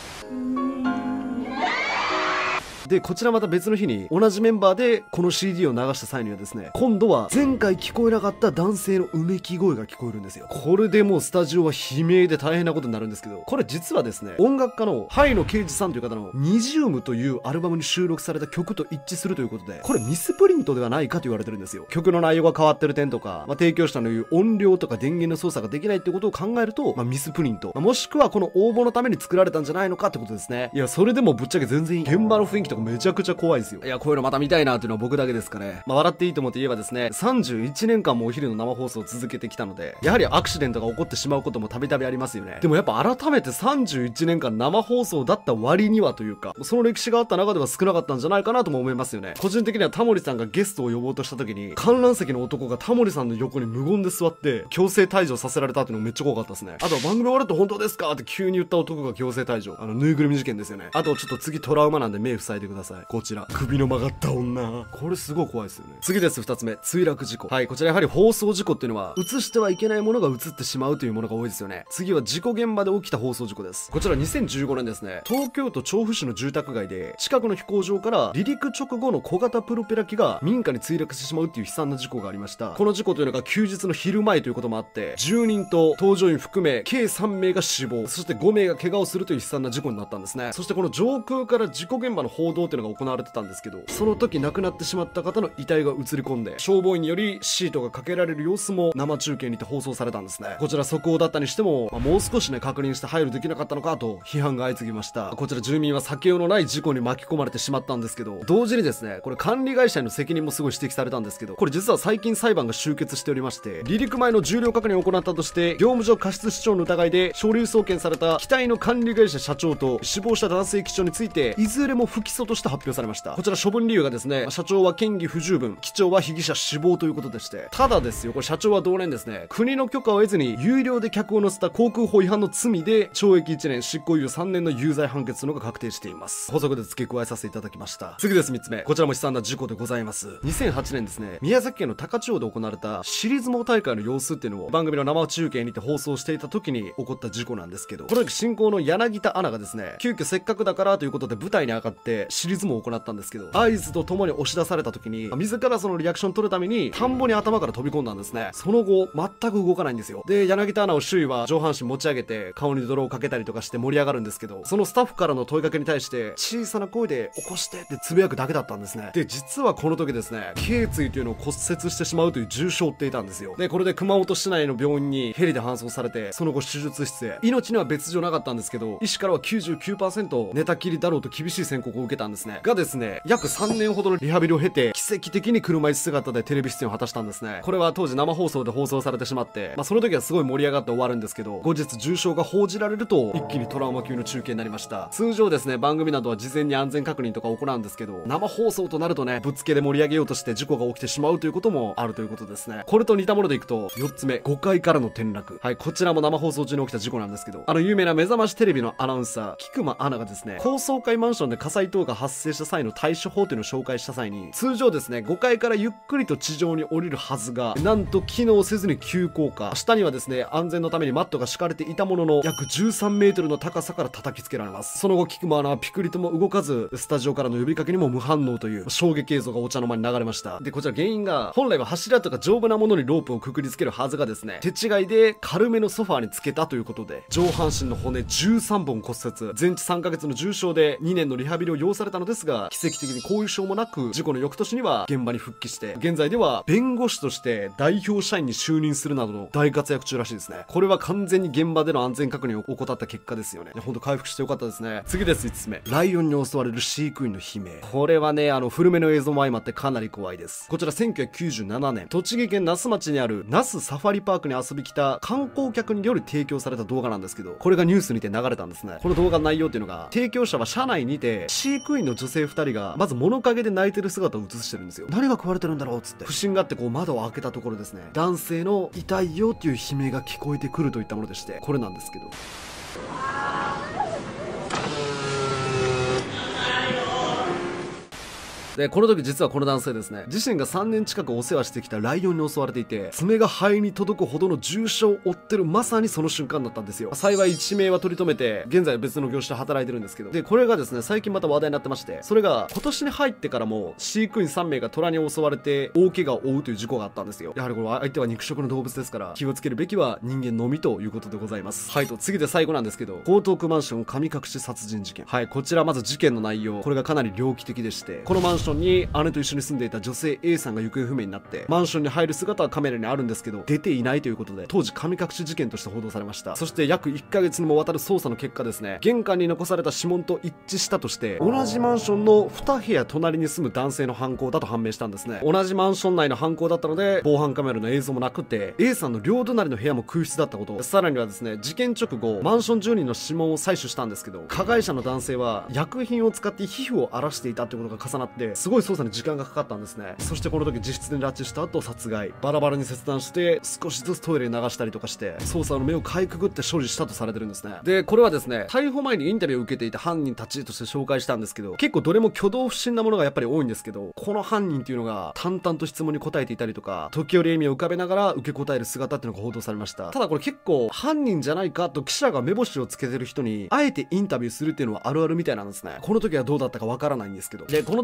で、こちらまた別の日に同じメンバーでこの CD を流した際にはですね、今度は前回聞こえなかった男性のうめき声が聞こえるんですよ。これでもうスタジオは悲鳴で大変なことになるんですけど、これ実はですね、音楽家の灰野啓二さんという方のニジウムというアルバムに収録された曲と一致するということで、これミスプリントではないかと言われてるんですよ。曲の内容が変わってる点とか、提供者の言う音量とか電源の操作ができないってことを考えると、ミスプリント、もしくはこの応募のために作られたんじゃないのかってことですね。いや、それでもぶっちゃけ全然現場の雰囲気とかめちゃくちゃ怖いですよ。いや、こういうのまた見たいなっていうのは僕だけですかね。笑っていいと思って言えばですね、31年間もお昼の生放送を続けてきたので、やはりアクシデントが起こってしまうこともたびたびありますよね。でもやっぱ改めて31年間生放送だった割にはというか、その歴史があった中では少なかったんじゃないかなとも思いますよね。個人的にはタモリさんがゲストを呼ぼうとした時に、観覧席の男がタモリさんの横に無言で座って強制退場させられたっていうのめっちゃ怖かったですね。あと番組終わると本当ですかって急に言った男が強制退場。ぬいぐるみ事件ですよね。あとちょっと次トラウマなんで目塞いでください。こちら、首の曲がった女。これすごい怖いですよね。次です。2つ目、墜落事故。はい、こちらやはり放送事故っていうのは映してはいけないものが映ってしまうというものが多いですよね。次は事故現場で起きた放送事故です。こちら2015年ですね、東京都調布市の住宅街で近くの飛行場から離陸直後の小型プロペラ機が民家に墜落してしまうっていう悲惨な事故がありました。この事故というのが休日の昼前ということもあって住人と搭乗員含め計3名が死亡、そして5名が怪我をするという悲惨な事故になったんですね。そしてこの上空から事故現場の報動っていうのが行われてたんですけど、その時亡くなってしまった方の遺体が映り込んで、消防員によりシートがかけられる様子も生中継にて放送されたんですね。こちら速報だったにしても、もう少しね確認して配慮できなかったのかと批判が相次ぎました。こちら住民は避けようのない事故に巻き込まれてしまったんですけど、同時にですね、これ管理会社への責任もすごい指摘されたんですけど、これ実は最近裁判が終結しておりまして、離陸前の重量確認を行ったとして業務上過失致傷の疑いで書類送検された機体の管理会社社長と死亡した男性機長についていずれも不起訴として発表されました。こちら処分理由がですね、社長は嫌疑不十分、機長は被疑者死亡ということでして、ただですよ、これ社長は同年ですね、国の許可を得ずに有料で客を乗せた航空法違反の罪で懲役1年執行猶予3年の有罪判決のが確定しています。補足で付け加えさせていただきました。次です。3つ目、こちらも悲惨な事故でございます。2008年ですね、宮崎県の高千穂で行われたシリーズ相撲大会の様子っていうのを番組の生中継にて放送していた時に起こった事故なんですけど、この時進行の柳田アナがですね、急遽せっかくだからということで舞台に上がってシリーズも行ったんですけど、合図とともに押し出された時に自らそのリアクション取るために田んぼに頭から飛び込んだんですね。その後全く動かないんですよ。で、柳田アナを周囲は上半身持ち上げて顔に泥をかけたりとかして盛り上がるんですけど、そのスタッフからの問いかけに対して小さな声で起こしてってつぶやくだけだったんですね。で、実はこの時ですね、頸椎というのを骨折してしまうという重傷を負っていたんですよ。で、これで熊本市内の病院にヘリで搬送されて、その後手術室へ。命には別状なかったんですけど、医師からは 99% 寝たきりだろうと厳しい宣告を受けたんですね。がですね、約3年ほどのリハビリを経て奇跡的に車椅子姿でテレビ出演を果たしたんですね。これは当時生放送で放送されてしまって、その時はすごい盛り上がって終わるんですけど、後日重傷が報じられると一気にトラウマ級の中継になりました。通常ですね、番組などは事前に安全確認とか行うんですけど、生放送となるとね、ぶっつけで盛り上げようとして事故が起きてしまうということもあるということですね。これと似たものでいくと4つ目、5階からの転落。はい、こちらも生放送中に起きた事故なんですけど、有名な目覚ましテレビのアナウンサー菊間アナがですね、高層階マンションで火災等が発生した際の対処法というのを紹介した際に、通常ですね、5階からゆっくりと地上に降りるはずが、なんと機能せずに急降下。下にはですね、安全のためにマットが敷かれていたものの、約13メートルの高さから叩きつけられます。その後菊間アナはピクリとも動かず、スタジオからの呼びかけにも無反応という衝撃映像がお茶の間に流れました。で、こちら原因が、本来は柱とか丈夫なものにロープをくくりつけるはずがですね、手違いで軽めのソファーにつけたということで、上半身の骨13本骨折、全治3ヶ月の重傷で2年のリハビリを要されたのですが、奇跡的に後遺症もなく、事故の翌年には現場に復帰して、現在では弁護士として代表社員に就任するなどの大活躍中らしいですね。これは完全に現場での安全確認を怠った結果ですよね。ほんと回復してよかったですね。次です。5つ目、ライオンに襲われる飼育員の悲鳴。これはね、古めの映像も相まってかなり怖いです。こちら1997年、栃木県那須町にある那須サファリパークに遊び来た観光客により提供された動画なんですけど、これがニュースにて流れたんですね。この動画の内容っていうのが、提供者は車内にて飼育員の女性2人がまず物陰で泣いてる姿を映してるんですよ。何が食われてるんだろうっつって不審があってこう窓を開けたところですね、男性の痛いよっていう悲鳴が聞こえてくるといったものでして、これなんですけど、で、この時実はこの男性ですね、自身が3年近くお世話してきたライオンに襲われていて、爪が肺に届くほどの重傷を負ってるまさにその瞬間だったんですよ。幸い一命は取り留めて、現在は別の業種で働いてるんですけど、で、これがですね、最近また話題になってまして、それが今年に入ってからも飼育員3名が虎に襲われて大怪我を負うという事故があったんですよ。やはりこれ相手は肉食の動物ですから、気をつけるべきは人間のみということでございます。はい、と次で最後なんですけど、江東区マンション神隠し殺人事件。はい、こちらまず事件の内容、これがかなり猟奇的でして、このマンションに姉と一緒に住んでいた女性 A さんが行方不明になって、マンションに入る姿はカメラにあるんですけど出ていないということで、当時神隠し事件として報道されました。そして約1ヶ月にもわたる捜査の結果ですね、玄関に残された指紋と一致したとして、同じマンションの2部屋隣に住む男性の犯行だと判明したんですね。同じマンション内の犯行だったので防犯カメラの映像もなくて、 A さんの両隣の部屋も空室だったこと、さらにはですね、事件直後マンション住人の指紋を採取したんですけど、加害者の男性は薬品を使って皮膚を荒らしていたということが重なって、すごい捜査に時間がかかったんですね。そしてこの時自室で拉致した後殺害、バラバラに切断して少しずつトイレに流したりとかして捜査の目をかいくぐって処理したとされてるんですね。で、これはですね、逮捕前にインタビューを受けていた犯人たちとして紹介したんですけど、結構どれも挙動不審なものがやっぱり多いんですけど、この犯人っていうのが淡々と質問に答えていたりとか、時折笑みを浮かべながら受け答える姿っていうのが報道されました。ただこれ結構犯人じゃないかと記者が目星をつけてる人にあえてインタビューするっていうのはあるあるみたいなんですね。この時はどうだったかわからないんですけど、で、この時ですね、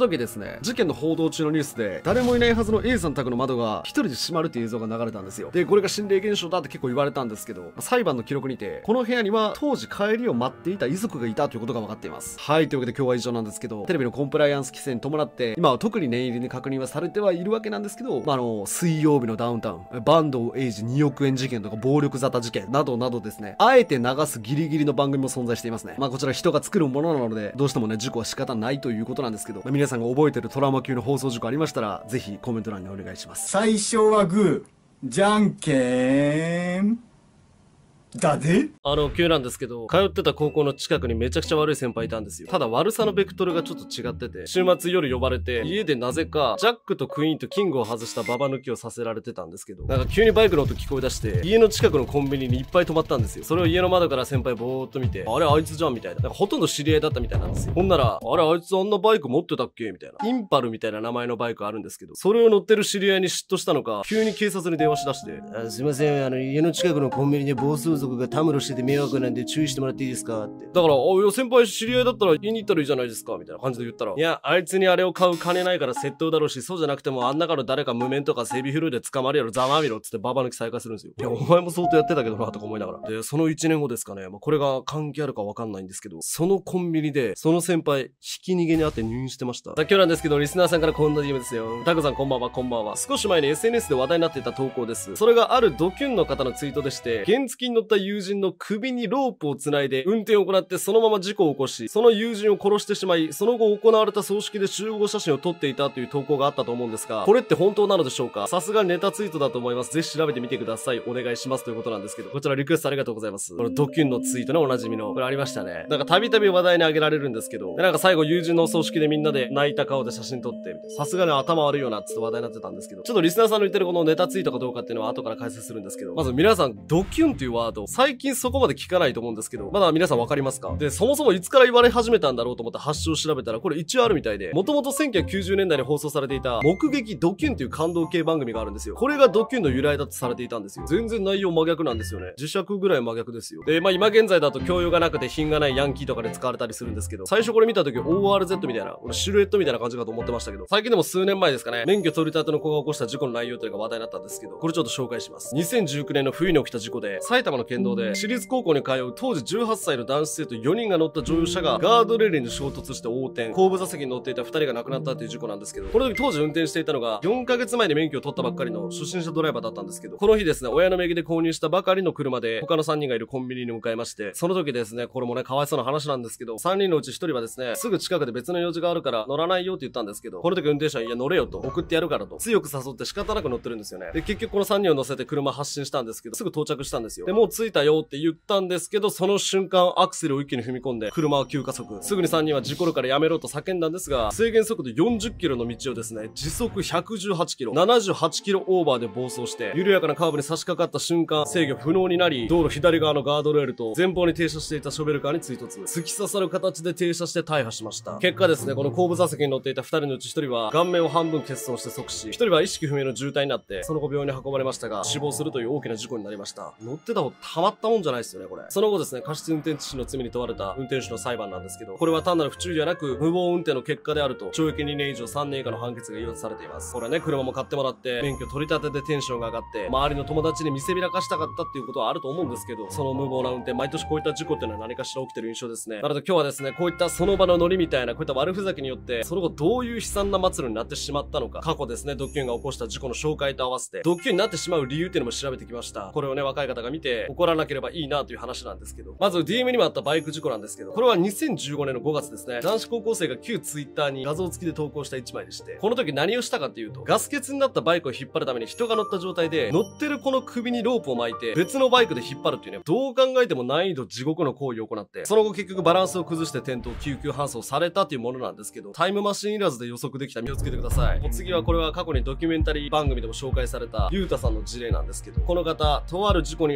ね、事件の報道中のニュースで、誰もいないはずの A さん宅の窓が一人で閉まるっていう映像が流れたんですよ。で、これが心霊現象だって結構言われたんですけど、裁判の記録にて、この部屋には当時帰りを待っていた遺族がいたということが分かっています。はい、というわけで今日は以上なんですけど、テレビのコンプライアンス規制に伴って、今は特に念入りに確認はされてはいるわけなんですけど、水曜日のダウンタウン、坂東栄治2億円事件とか暴力沙汰事件などなどですね、あえて流すギリギリの番組も存在していますね。こちら人が作るものなので、どうしてもね、事故は仕方ないということなんですけど、皆さんが覚えてるトラウマ級の放送事故ありましたら、ぜひコメント欄にお願いします。 最初はグー、じゃんけんだぜ。 急なんですけど、通ってた高校の近くにめちゃくちゃ悪い先輩いたんですよ。ただ悪さのベクトルがちょっと違ってて、週末夜呼ばれて、家でなぜか、ジャックとクイーンとキングを外したババ抜きをさせられてたんですけど、なんか急にバイクの音聞こえ出して、家の近くのコンビニにいっぱい止まったんですよ。それを家の窓から先輩ぼーっと見て、あれあいつじゃんみたいな。なんかほとんど知り合いだったみたいなんですよ。ほんなら、あれあいつあんなバイク持ってたっけみたいな。インパルみたいな名前のバイクあるんですけど、それを乗ってる知り合いに嫉妬したのか、急に警察に電話しだして、すいません、家の近くのコンビニで暴走族がたむろしてて迷惑なんで注意してもらっていいですかって。だから、いや、先輩知り合いだったら言いに行ったらいいじゃないですかみたいな感じで言ったら、いや、あいつにあれを買う金ないから窃盗だろうし、そうじゃなくてもあん中の誰か無免とか整備フルで捕まるやろ、ざまみろっつってババ抜き再開するんですよ。いや、お前も相当やってたけどな、とか思いながら。で、その1年後ですかね、これが関係あるかわかんないんですけど、そのコンビニで、その先輩、ひき逃げにあって入院してました。今日なんですけど、リスナーさんからこんな DM ですよ。タクさんこんばんは、こんばんは。少し前に SNS で話題になっていた投稿です。それがあるドキュンの方のツイートでして、原付に乗った友人の首にロープを繋いで運転を行ってそのまま事故を起こし、その友人を殺してしまい、その後行われた葬式で集合写真を撮っていたという投稿があったと思うんですが、これって本当なのでしょうか？さすがにネタツイートだと思います。ぜひ調べてみてください。お願いしますということなんですけど、こちらリクエストありがとうございます。このドキュンのツイートのおなじみの、これありましたね。なんかたびたび話題に挙げられるんですけど、でなんか最後友人の葬式でみんなで泣いた顔で写真撮って、さすがに頭悪いよなって話題になってたんですけど、ちょっとリスナーさんの言ってるこのネタツイートかどうかっていうのは後から解説するんですけど、まず皆さんドキュンというワード、最近そこまで聞かないと思うんですけど、まだ皆さんわかりますか？で、そもそもいつから言われ始めたんだろうと思って発祥を調べたら、これ一応あるみたいで、もともと1990年代に放送されていた目撃ドキュンという感動系番組があるんですよ。これがドキュンの由来だとされていたんですよ。全然内容真逆なんですよね。磁石ぐらい真逆ですよ。で、今現在だと教養がなくて品がないヤンキーとかで使われたりするんですけど、最初これ見た時 ORZ みたいな、俺シルエットみたいな感じかと思ってましたけど、最近でも数年前ですかね、免許取り立ての子が起こした事故の内容というのが話題になったんですけど、これちょっと紹介します。2019年の冬に起きた事故で、埼玉の県道で私立高校に通う当時18歳の男子生徒4人が乗った乗用車がガードレールに衝突して横転、後部座席に乗っていた2人が亡くなったという事故なんですけど、この時当時運転していたのが4ヶ月前に免許を取ったばっかりの初心者ドライバーだったんですけど、この日ですね、親の名義で購入したばかりの車で他の3人がいるコンビニに向かいまして、その時ですね、これもね、かわいそうな話なんですけど、3人のうち1人はですね、すぐ近くで別の用事があるから乗らないよって言ったんですけど、この時運転手は、いや乗れよと、送ってやるからと強く誘って仕方なく乗ってるんですよね。で、結局この3人を乗せて車発進したんですけど、すぐ到着したんですよ。で、もう着いたよって言ったんですけど、その瞬間アクセルを一気に踏み込んで車は急加速、すぐに3人は事故るからやめろと叫んだんですが、制限速度40キロの道をですね、時速118キロ、78キロオーバーで暴走して、緩やかなカーブに差し掛かった瞬間、制御不能になり、道路左側のガードレールと前方に停車していたショベルカーに追突、突き刺さる形で停車して大破しました。結果ですね、この後部座席に乗っていた2人のうち1人は顔面を半分欠損して即死、1人は意識不明の重体になって、その後病院に運ばれましたが、死亡するという大きな事故になりました。乗ってた方たまったもんじゃないですよね、これ。その後ですね、過失運転致死の罪に問われた運転手の裁判なんですけど、これは単なる不注意ではなく、無謀運転の結果であると、懲役2年以上3年以下の判決が言い渡されています。これはね、車も買ってもらって、免許取り立てでテンションが上がって、周りの友達に見せびらかしたかったっていうことはあると思うんですけど、その無謀な運転、毎年こういった事故っていうのは何かしら起きてる印象ですね。なので今日はですね、こういったその場のノリみたいな、こういった悪ふざけによって、その後どういう悲惨な末路になってしまったのか、過去ですね、ドキュンが起こした事故の紹介と合わせて、ドキュンになってしまう理由っていうのも調べてきました。これをね、若い方が見て、起こらなければいいなという話なんですけど、まず DM にもあったバイク事故なんですけど、これは2015年の5月ですね、男子高校生が旧 Twitter に画像付きで投稿した1枚でして、この時何をしたかっていうと、ガス欠になったバイクを引っ張るために人が乗った状態で、乗ってるこの首にロープを巻いて、別のバイクで引っ張るっていうね、どう考えても難易度地獄の行為を行って、その後結局バランスを崩して転倒、救急搬送されたっていうものなんですけど、タイムマシンいらずで予測できたら身をつけてください。お次はこれは過去にドキュメンタリー番組でも紹介されたゆうたさんの事例なんですけど、この方、とある事故によって両手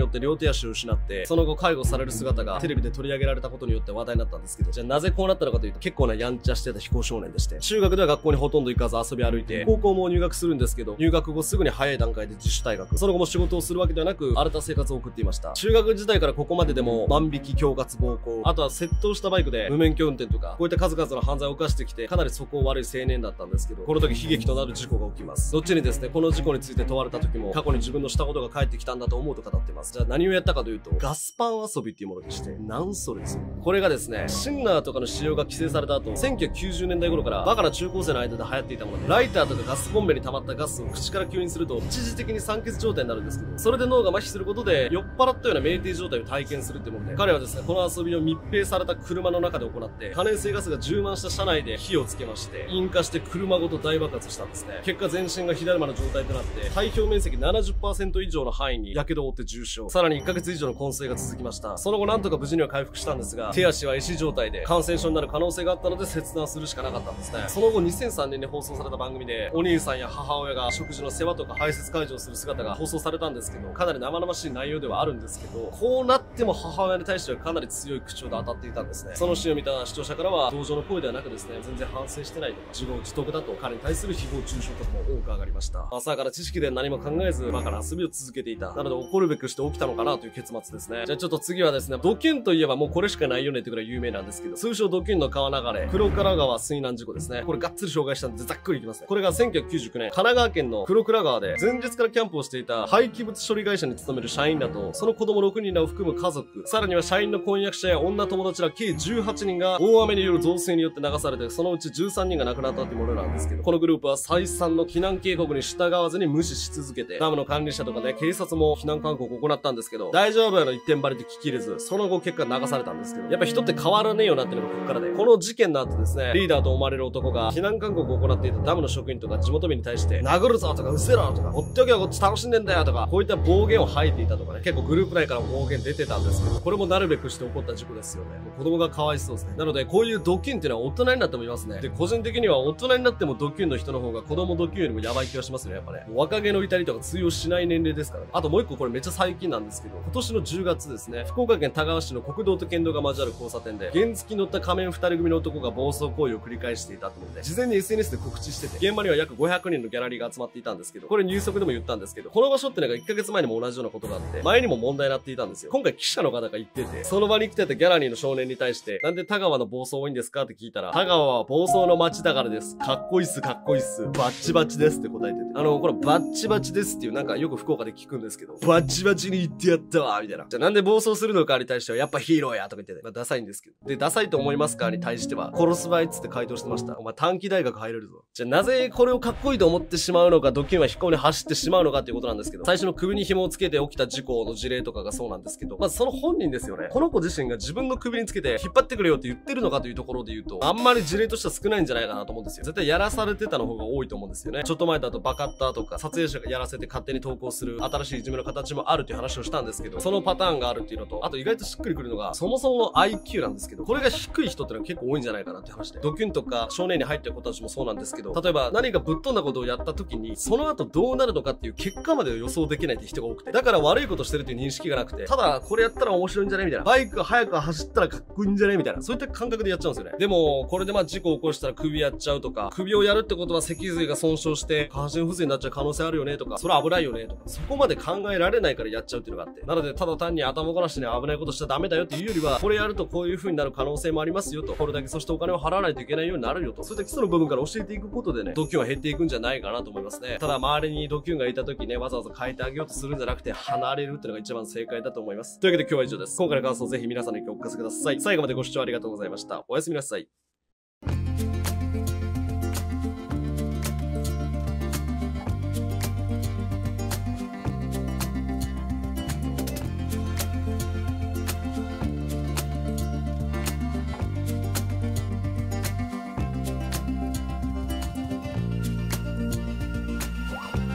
手足を失って、その後介護される姿がテレビで取り上げられたことによって話題になったんですけど、じゃあなぜこうなったのかというと、結構なやんちゃしてた非行少年でして、中学では学校にほとんど行かず遊び歩いて、高校も入学するんですけど、入学後すぐに早い段階で自主退学。その後も仕事をするわけではなく、荒れた生活を送っていました。中学時代からここまででも、万引き、恐喝、暴行、あとは窃盗したバイクで無免許運転とか、こういった数々の犯罪を犯してきて、かなり素行悪い青年だったんですけど、この時悲劇となる事故が起きます。後にですね、この事故について問われた時も、過去に自分のしたことが返ってきたんだと思うと語っています。じゃあ何をやったかというと、ガスパン遊びっていうものでして、なんそれですよ。これがですね、シンナーとかの使用が規制された後、1990年代頃からバカな中高生の間で流行っていたもので、ライターとかガスボンベに溜まったガスを口から吸引すると、一時的に酸欠状態になるんですけど、それで脳が麻痺することで、酔っ払ったような酩酊状態を体験するってもので、彼はですね、この遊びを密閉された車の中で行って、可燃性ガスが充満した車内で火をつけまして、引火して車ごと大爆発したんですね。結果全身が火だるまの状態となって、体表面積 70% 以上の範囲に火傷を負って重傷。さらに1ヶ月以上の昏睡が続きました。その後なんとか無事には回復したんですが、手足は壊死状態で感染症になる可能性があったので切断するしかなかったんですね。その後2003年に放送された番組で、お兄さんや母親が食事の世話とか排泄介助をする姿が放送されたんですけど、かなり生々しい内容ではあるんですけど、こうなっても母親に対してはかなり強い口調で当たっていたんですね。そのシーンを見た視聴者からは、同情の声ではなくですね、全然反省してないとか、自業自得だと彼に対する誹謗中傷とかも多く上がりました。朝から知識で何も考えず、バカな遊びを続けていた。なので怒るべくして起きたのかなという結末ですね。じゃあちょっと次はですね、ドキュンといえばもうこれしかないよねってくらい有名なんですけど、通称ドキュンの川流れ、黒倉川水難事故ですね。これがっつり紹介したんでざっくりいきますね。これが1999年、神奈川県の黒倉川で、前日からキャンプをしていた廃棄物処理会社に勤める社員らと、その子供6人らを含む家族、さらには社員の婚約者や女友達ら計18人が大雨による増水によって流されて、そのうち13人が亡くなったというものなんですけど、このグループは再三の避難警告に従わずに無視し続けて、ダムの管理者とかね、警察も避難勧告を行ったんですけど、大丈夫やの一点張りと聞き入れず、その後結果流されたんですけど、やっぱ人って変わらねえよなっていうのがここからで、この事件の後ですね、リーダーと思われる男が避難勧告を行っていたダムの職員とか地元民に対して、殴るぞとかうせろとか、ほっておけばこっち楽しんでんだよとか、こういった暴言を吐いていたとかね、結構グループ内から暴言出てたんですけど、これもなるべくして起こった事故ですよね。もう子供がかわいそうですね。なので、こういうドキュンっていうのは大人になってもいますね。で、個人的には大人になってもドキュンの人の方が子供ドキュンよりもやばい気がしますね、やっぱね。若気の至りとか通用しない年齢ですからね。あともう一個これめっちゃ最近なんですけど、今年の10月ですね、福岡県田川市の国道と県道が交わる交差点で、原付に乗った仮面2人組の男が暴走行為を繰り返していたと思うんで、事前に SNS で告知してて、現場には約500人のギャラリーが集まっていたんですけど、これ入足でも言ったんですけど、この場所ってのが1ヶ月前にも同じようなことがあって、前にも問題になっていたんですよ。今回記者の方が言ってて、その場に来てたギャラリーの少年に対して、なんで田川の暴走多いんですかって聞いたら、田川は暴走の街だからです。かっこいいっす、かっこいいっす。バッチバチですって答えてて。このバッチバチですっていうなんかよく福岡で聞くんですけど、バッチバチに言ってやったわみたいな。じゃあなんで暴走するのかに対しては、やっぱヒーローやとか言ってて、まあダサいんですけど。で、ダサいと思いますかに対しては、殺す場合っつって回答してました。お前短期大学入れるぞ。じゃあなぜこれをかっこいいと思ってしまうのか、ドキュンは飛行に走ってしまうのかっていうことなんですけど、最初の首に紐をつけて起きた事故の事例とかがそうなんですけど、まずその本人ですよね。この子自身が自分の首につけて引っ張ってくれよって言ってるのかというところで言うと、あんまり事例としては少ないんじゃないかなと思うんですよ。絶対やらされてたの方が多いと思うんですよね。ちょっと前だとバカッターとか、撮影者がやらせて勝手に投稿する新しいいじめの形もあるっていう話をしたんですけど、そのパターンがあるっていうのと、あと意外としっくりくるのが、そもそもの IQ なんですけど、これが低い人ってのは結構多いんじゃないかなって話で、ドキュンとか少年に入ってる子たちもそうなんですけど、例えば何かぶっ飛んだことをやった時に、その後どうなるのかっていう結果まで予想できないって人が多くて、だから悪いことしてるっていう認識がなくて、ただこれやったら面白いんじゃねみたいな、バイク速く走ったらかっこいいんじゃねみたいな、そういった感覚でやっちゃうんですよね。でもこれで事故を起こしたら首やっちゃうとか、首をやるってことは脊髄が損傷して下半身不随になっちゃう可能性あるよねとか、それは危ないよねとか、そこまで考えられないからやっちゃうっていうのがあって、なのでただ単に頭ごなしに危ないことしちゃダメだよっていうよりは、これやるとこういう風になる可能性もありますよと、これだけそしてお金を払わないといけないようになるよと、そういった基礎の部分から教えていくことでね、ドキュンは減っていくんじゃないかなと思いますね。ただ周りにドキュンがいた時ね、わざわざ変えてあげようとするんじゃなくて、離れるっていうのが一番正解だと思います。というわけで今日は以上です。今回の感想をぜひ皆さんの意見をお聞かせください。最後までご視聴ありがとうございました。おやすみなさい。